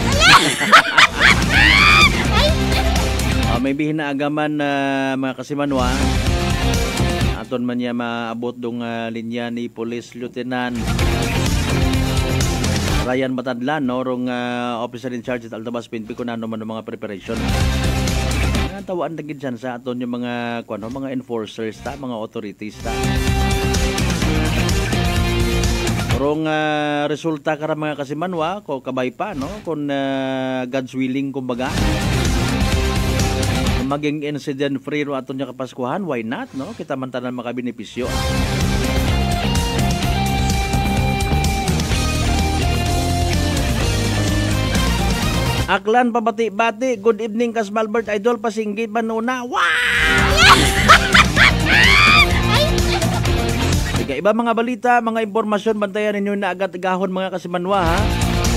May bihinaagaman na mga kasimanwa. Aton man niya maabot dong linya ni Police Lieutenant Ryan Batadlan, no? Rong officer in charge at Altabas PNP kung ano man mga preparation. Tawaan lagi dyan sa aton yung mga, mga enforcers, mga authorities. Rong resulta ka mga kasimanwa, ko kabay pa, no? Kung God's willing, kumbaga. Maging incident free ro aton nya kapaskuhan, why not, no? Kita man tanan makabenepisyo. Aklan pabati-bati, good evening Kas Malbert Idol, pasinggit manuna. Wow! Iba mga balita, mga impormasyon, bantayan ninyo na agad gahon mga kasimanwa, ha?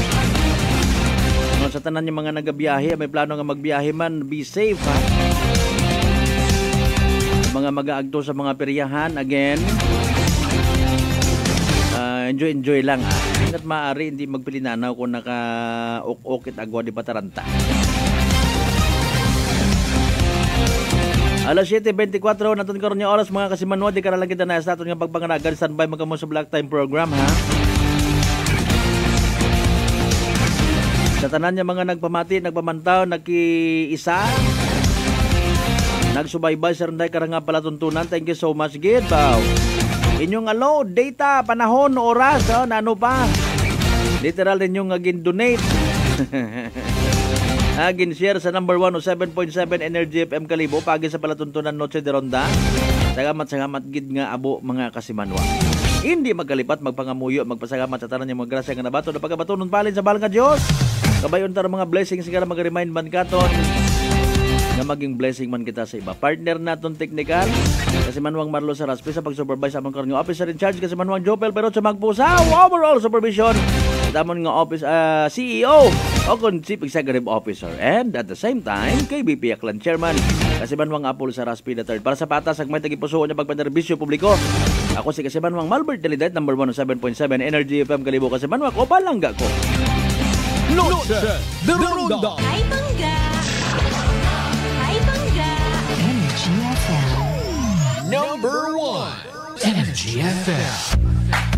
Sa tanan yung mga nagabiyahe, may plano nga magbiyahe man, be safe, ha? Mga mag-aagto sa mga peryahan, again, enjoy lang, ha? Hanggat maaari, hindi magpilinanaw kung naka-ok-okit agwa di pataranta. Alas 7:24, natin karoon yung oras mga kasimanwa, di karalang kita na sa aton nga pagpanganagan, standby magkamo sa Black Time program, ha? Sa tanan niya mga nagpamati, nagpamantaw, nagkiisa, nagsubaybay sa randay karanga palatuntunan. Thank you so much, Gid. Inyong data, panahon, oras, na ano pa. Literal din yung gin-donate. Gin-share sa number 107.7 Energy FM Kalibo, pagi sa palatuntunan Noche de Ronda. Salamat Gid nga abo mga kasimanwa. Hindi magkalipat, magpangamuyo, magpasalamat sa tanan niya mga grasya nga nabato na pagkabatunon palin sa bahal nga Diyos. Kabayon tara mga blessings sigara mag-remind man katon nga maging blessing man kita sa iba. Partner naton teknikal kasi Manwang Marlo Saraspe sa pag-supervise among karong officer in charge kasi Manwang Jopel pero sa magpusa overall supervision tamon nga office CEO o kon Chief Executive Officer and at the same time KBP Aklan Chairman kasi Manwang Apol Saraspe III para sa patas ang may tagipuso niya pagpanerbisyo publiko. Ako si kasi Manwang Malbert Delidet number 107.7 Energy FM Kalibo kasi Manwang o palangga ko. Noche de Ronda. Hi, Bangga! Hi, Bangga! Energy FM. Number 1. Energy FM.